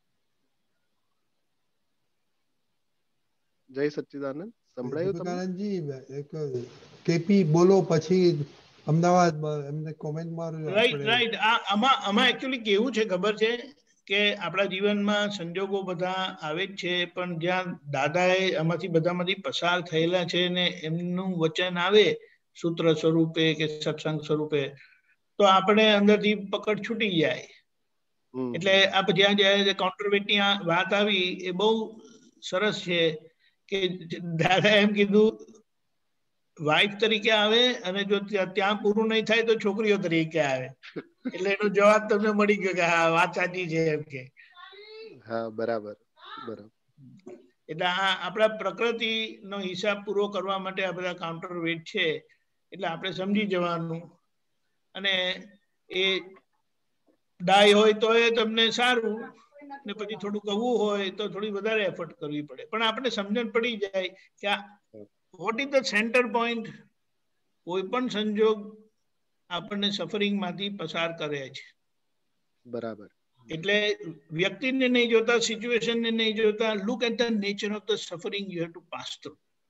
જય સચ્ચિદાનંદ. સંભળાયું તમને? આનંદજી, એક કેપી બોલો પછી અમદાવાદ એમને કોમેન્ટ માર્યું. Right right. આમાં આમાં એકચ્યુઅલી કેવું છે ખબર છે કે આપણા જીવનમાં સંજોગો બધા આવે જ છે, પણ જ્યાં દાદાએ આમાંથી બધામાંથી પસાર થયેલા છે ને એમનું વચન આવે સૂત્ર સ્વરૂપે કે સત્સંગ સ્વરૂપે, તો આપણે અંદરથી પકડ છૂટી જાય. એટલે આ જ્યાં જ્યાં કાઉન્ટરવેટની વાત આવી એ બહુ સરસ છે કે દાદા એમ કીધું વાઇફ તરીકે આવે અને જો ત્યાં પૂરું નહીં થાય તો છોકરીઓ તરીકે આવે. એટલે એનો જવાબ તમને મળી ગયો કે હા વાત સાચી છે એમ કે. હા બરાબર બરાબર. એટલે આ આપણા પ્રકૃતિ નો હિસાબ પૂરો કરવા માટે આ બધા કાઉન્ટર વેટ છે. એટલે આપણે સમજી જવાનું અને એ ડાય હોય તો એ તમને સારું ને પછી થોડું કહવું હોય તો થોડી વધારે એફર્ટ કરવી પડે. પણ આપણે સમજણ પડી જાય કે what is the center point. કોઈ પણ સંજોગ આપણને સફરિંગ માંથી પસાર કરે છે. બરાબર. એટલે વ્યક્તિને નહીં જોતા, સિચ્યુએશનને નહીં જોતા, look at the nature of the suffering you have to pass through.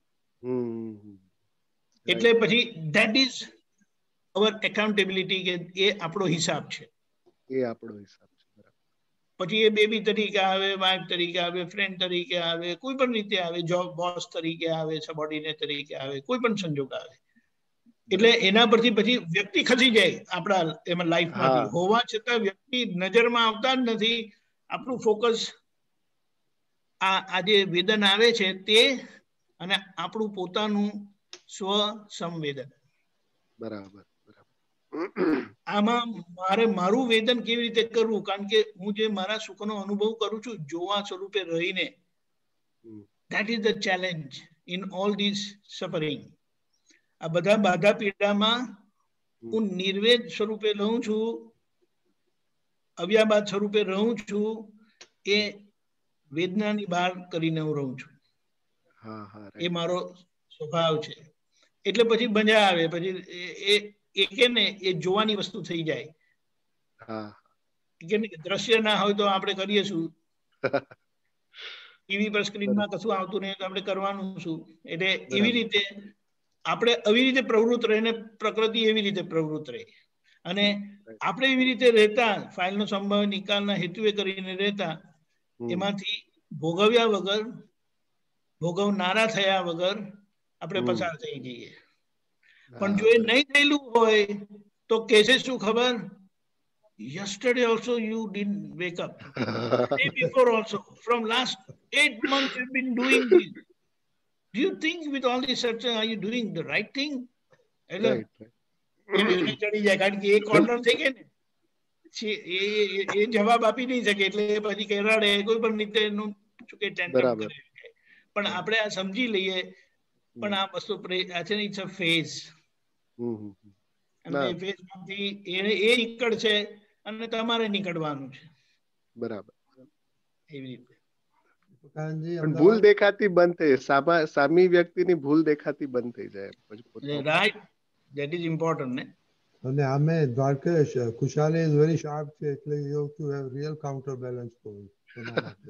એટલે પછી ધેટ ઇઝ અવર એકાઉન્ટેબિલિટી કે એ આપણો હિસાબ છે. એ આપણો હિસાબ છે. પછી એ બેબી તરીકે આવે, વાઇફ તરીકે આવે, ફ્રેન્ડ તરીકે આવે, કોઈ પણ રીતે આવે, જોબ બોસ તરીકે આવે, સબોર્ડિનેટ તરીકે આવે, કોઈ પણ સંજોગ આવે. એટલે એના પરથી પછી વ્યક્તિ ખસી જાય આપણા એમાં લાઈફમાંથી. હોવા છતાં વ્યક્તિ નજરમાં આવતા જ નથી. આપણું ફોકસ આ આ જે વેદન આવે છે તે અને આપણું પોતાનું સ્વ સંવેદન. બરાબર. આમાં મારે મારું વેદન કેવી રીતે કરવું, કારણ કે હું જે મારા સુખનો અનુભવ કરું છું જોવા સ્વરૂપે રહીને, that is the challenge in all this suffering. આ બધા બાધા પીડામાં હું નિર્વેદ સ્વરૂપે રહું છું, અવ્યાબાદ સ્વરૂપે રહું છું, એ વેદનાની બહાર કરીને હું રહું છું. એ મારો સ્વભાવ છે. એટલે પછી મજા આવે. પછી એ એ કે ને એ જોવાની વસ્તુ થઈ જાય. કે દ્રશ્ય ના હોય તો આપણે કરીએ શું? ટીવી પર સ્ક્રીનમાં કશું આવતું નહીં તો આપણે કરવાનું શું? એટલે એવી રીતે આપણે આવી રીતે પ્રવૃત્ત રહીને પ્રકૃતિ એવી રીતે પ્રવૃત્ત રહે. અને આપણે એવી રીતે રહેતા, ફાઇલનો સંભાવ નિકાલના હેતુએ કરીને રહેતા, એમાંથી ભોગવ્યા વગર, ભોગવનારા થયા વગર આપણે પસાર થઈ જઈએ. પણ જો એ નહીં થયેલું હોય તો કેસે શું ખબર? Yesterday also you didn't wake up. Day before also. From last eight months you've been doing this. Do you think with all this search are you doing the right thing? Right. ચડી જાય કારણ કે એ corner થઈ ગઈ ને એ જવાબ આપી નહીં શકે એટલે પછી કેરાડે કોઈ પણ રીતે એનું ચૂકે ટેન્ડમ કરે. પણ આપણે આ સમજી લઈએ પણ આ વસ્તુ આ છે ને ઇટ્સ અ ફેઝ. અને એ ફેઝ માંથી એ નીકળ છે અને તમારે નીકળવાનું છે. બરાબર. એવી રીતે ભૂલ દેખાતી બંધ થઈ જાય. સામી વ્યક્તિની ભૂલ દેખાતી બંધ થઈ જાય. રાઈટ. ધેટ ઇઝ ઇમ્પોર્ટન્ટ ને. અને આમે Dwarkesh Khushali is very sharp છે એટલે you have to have real counter balance for એના માટે.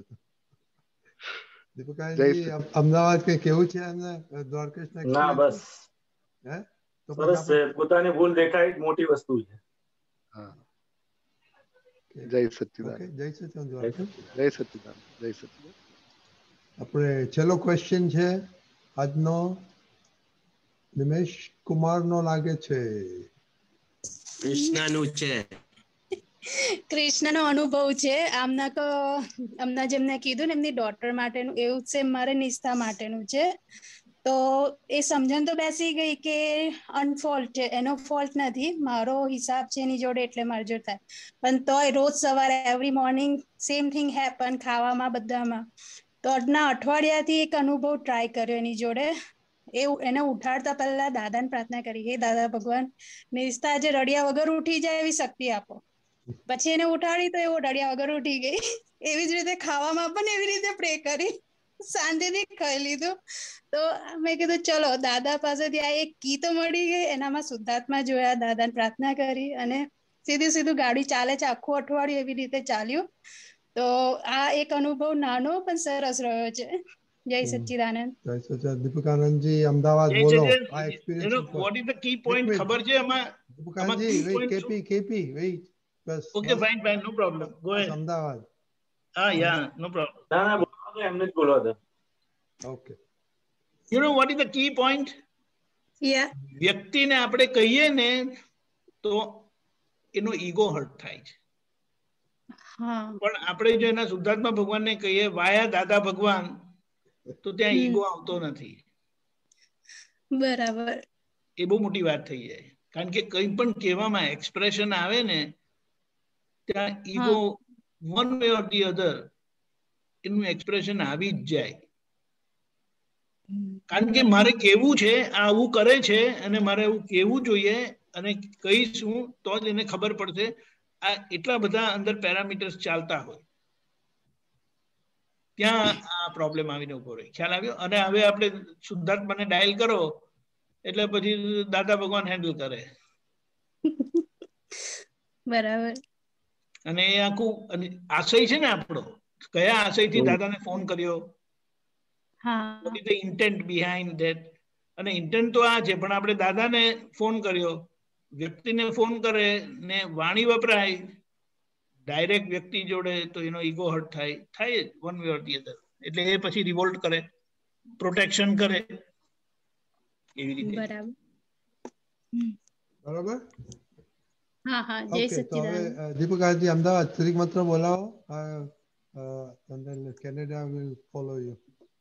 દીપકાજી અમદાવાદ કે કેવું છે અને દ્વારકેશ ના બસ હે તો સરસ છે. પોતાની ભૂલ દેખાય મોટી વસ્તુ છે. હા. જય સચ્ચિદાનંદ. જય સચ્ચિદાનંદ દ્વારકેશ. જય સચ્ચિદાનંદ. જય સચ્ચિદાનંદ. આપણે છેલ્લો ક્વેશ્ચન છે આજનો નિમેશ કુમાર નો લાગે છે. કૃષ્ણનું છે. કૃષ્ણનો અનુભવ છે. આમના કો આમના જેમને કીધું ને એમની ડોટર માટેનું એવું છે, મારે નિષ્ઠા માટેનું છે. તો એ સમજણ તો બેસી ગઈ કે અનફોલ્ટ છે, એનો ફોલ્ટ નથી, મારો હિસાબ છે એની જોડે એટલે મારી જોડે થાય. પણ તોય રોજ સવારે every morning same thing happen ખાવામાં બધામાં. તો આજના અઠવાડિયાથી એક અનુભવ ટ્રાય કર્યો એની જોડે. એ એને ઉઠાડતા પહેલા દાદાને પ્રાર્થના કરી કે દાદા ભગવાન નિષ્ઠા આજે રડ્યા વગર ઉઠી જાય એવી શક્તિ આપો. પછી એને ઉઠાડી તો એવો રડ્યા વગર ઉઠી ગઈ. એવી જ રીતે ખાવામાં પણ એવી રીતે પ્રે કરી. સાંજેથી ખાઈ લીધું. તો મેં કીધું ચલો દાદા પાસેથી આ એક કી તો મળી ગઈ. એનામાં શુદ્ધાત્મા જોયા, દાદાને પ્રાર્થના કરી અને સીધું સીધું ગાડી ચાલે છે. આખું અઠવાડિયું એવી રીતે ચાલ્યું. તો આ એક અનુભવ નાનો પણ સરસ રહ્યો છે. જય સચ્ચિદાનંદ. જય સચ્ચિદાનંદ. દીપકાનંદજી અમદાવાદ બોલો. આ experience what is the key point ખબર છે આમાં? Deepakanandji wait KP KP wait બસ. Okay fine fine no problem. Go ahead. Ahmedabad. હા યા નો પ્રોબ્લેમ. ના ના બોલો એમને જ બોલો હતા. Okay. You know what is the key point? Yeah. વ્યક્તિને આપણે કહીએ ને તો એનો ઈગો હર્ટ થાય છે. પણ આપણે જો એના શુદ્ધાત્મા ભગવાનને કહીએ વાયા દાદા ભગવાન તો ત્યાં ઈગો આવતો નથી. બરાબર. એ બહુ મોટી વાત થઈ જાય, કારણ કે કંઈ પણ કહેવામાં એક્સપ્રેશન આવે ને ત્યાં ego one way or the other એનું એક્સપ્રેશન આવી જ જાય. કારણ કે મારે કેવું છે આ આવું કરે છે અને મારે એવું કેવું જોઈએ અને કહીશું તો જ એને ખબર પડશે. આ એટલા બધા અંદર પેરામીટર્સ ચાલતા હોય ત્યાં આ પ્રોબ્લેમ આવીને ઉભો રહે. ખ્યાલ આવ્યો? અને હવે આપણે શુદ્ધાત્માને ડાયલ કરો એટલે પછી દાદા ભગવાન હેન્ડલ કરે. બરાબર. અને એ આખું આશય છે ને આપણો, કયા આશયથી દાદાને ફોન કર્યો, what is the intent behind that. અને ઇન્ટેન્ટ તો આ છે, પણ આપણે દાદાને ફોન કર્યો, વ્યક્તિને ફોન કરે ને વાણી વપરાય ડાયરેક્ટ વ્યક્તિ જોડે તો એનો ઈગો હર્ટ થાય થાય જ one way or the other. એટલે એ પછી રિવોલ્ટ કરે, પ્રોટેક્શન કરે, એવી રીતે. બરાબર. બરાબર. હા હા, જય સચ્ચિદાનંદ. દીપિકાજી અમદાવાદ શ્રી મંત્ર બોલાવો, કેનેડા વિલ ફોલો યુ.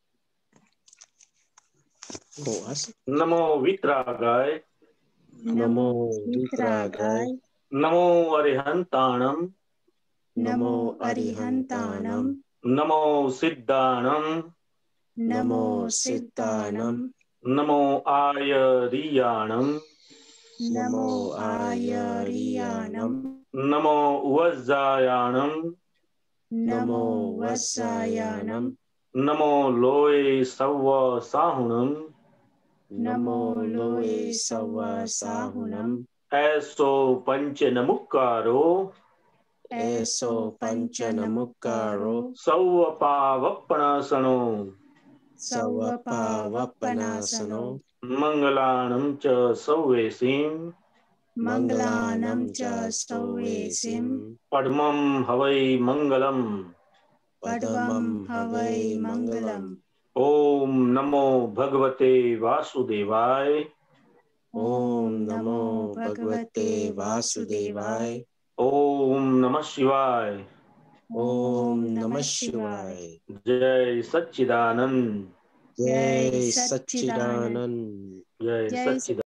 નમો વિતરાગાય, નમો વિતરાગાય, નમો અરિહંતાણમ, નમો અરિહંતાણમ, નમો સિદ્ધાણમ, નમો સિદ્ધાણમ, નમો આયરિયાણમ, નમો આયરિયાણમ, નમો વજ્જાયાણમ, નમો વજ્જાયાણમ, નમો લોય સવ્વ સાહુણમ, નમો લોય સવ્વ સાહુણમ, એસો પંચ નમુકારો, એસો પંચ નમુકારો, સૌ પાવપણાસણો, સૌ પાવપનાસનો, મંગલાણમ ચ સૌવેસીમ, મંગલાનમ ચ સૌવેસીમ, પડમમ હવૈ મંગલમ, પડમમ હવૈ મંગલમ. ઓમ નમો ભગવતે વાસુદેવાય, ઓમ નમો ભગવતે વાસુદેવાય, ઓમ નમઃ શિવાય, ઓમ નમઃ શિવાય. જય સચ્ચિદાનંદ, જય સચ્ચિદાનંદ, જય સચ્ચિદાનંદ.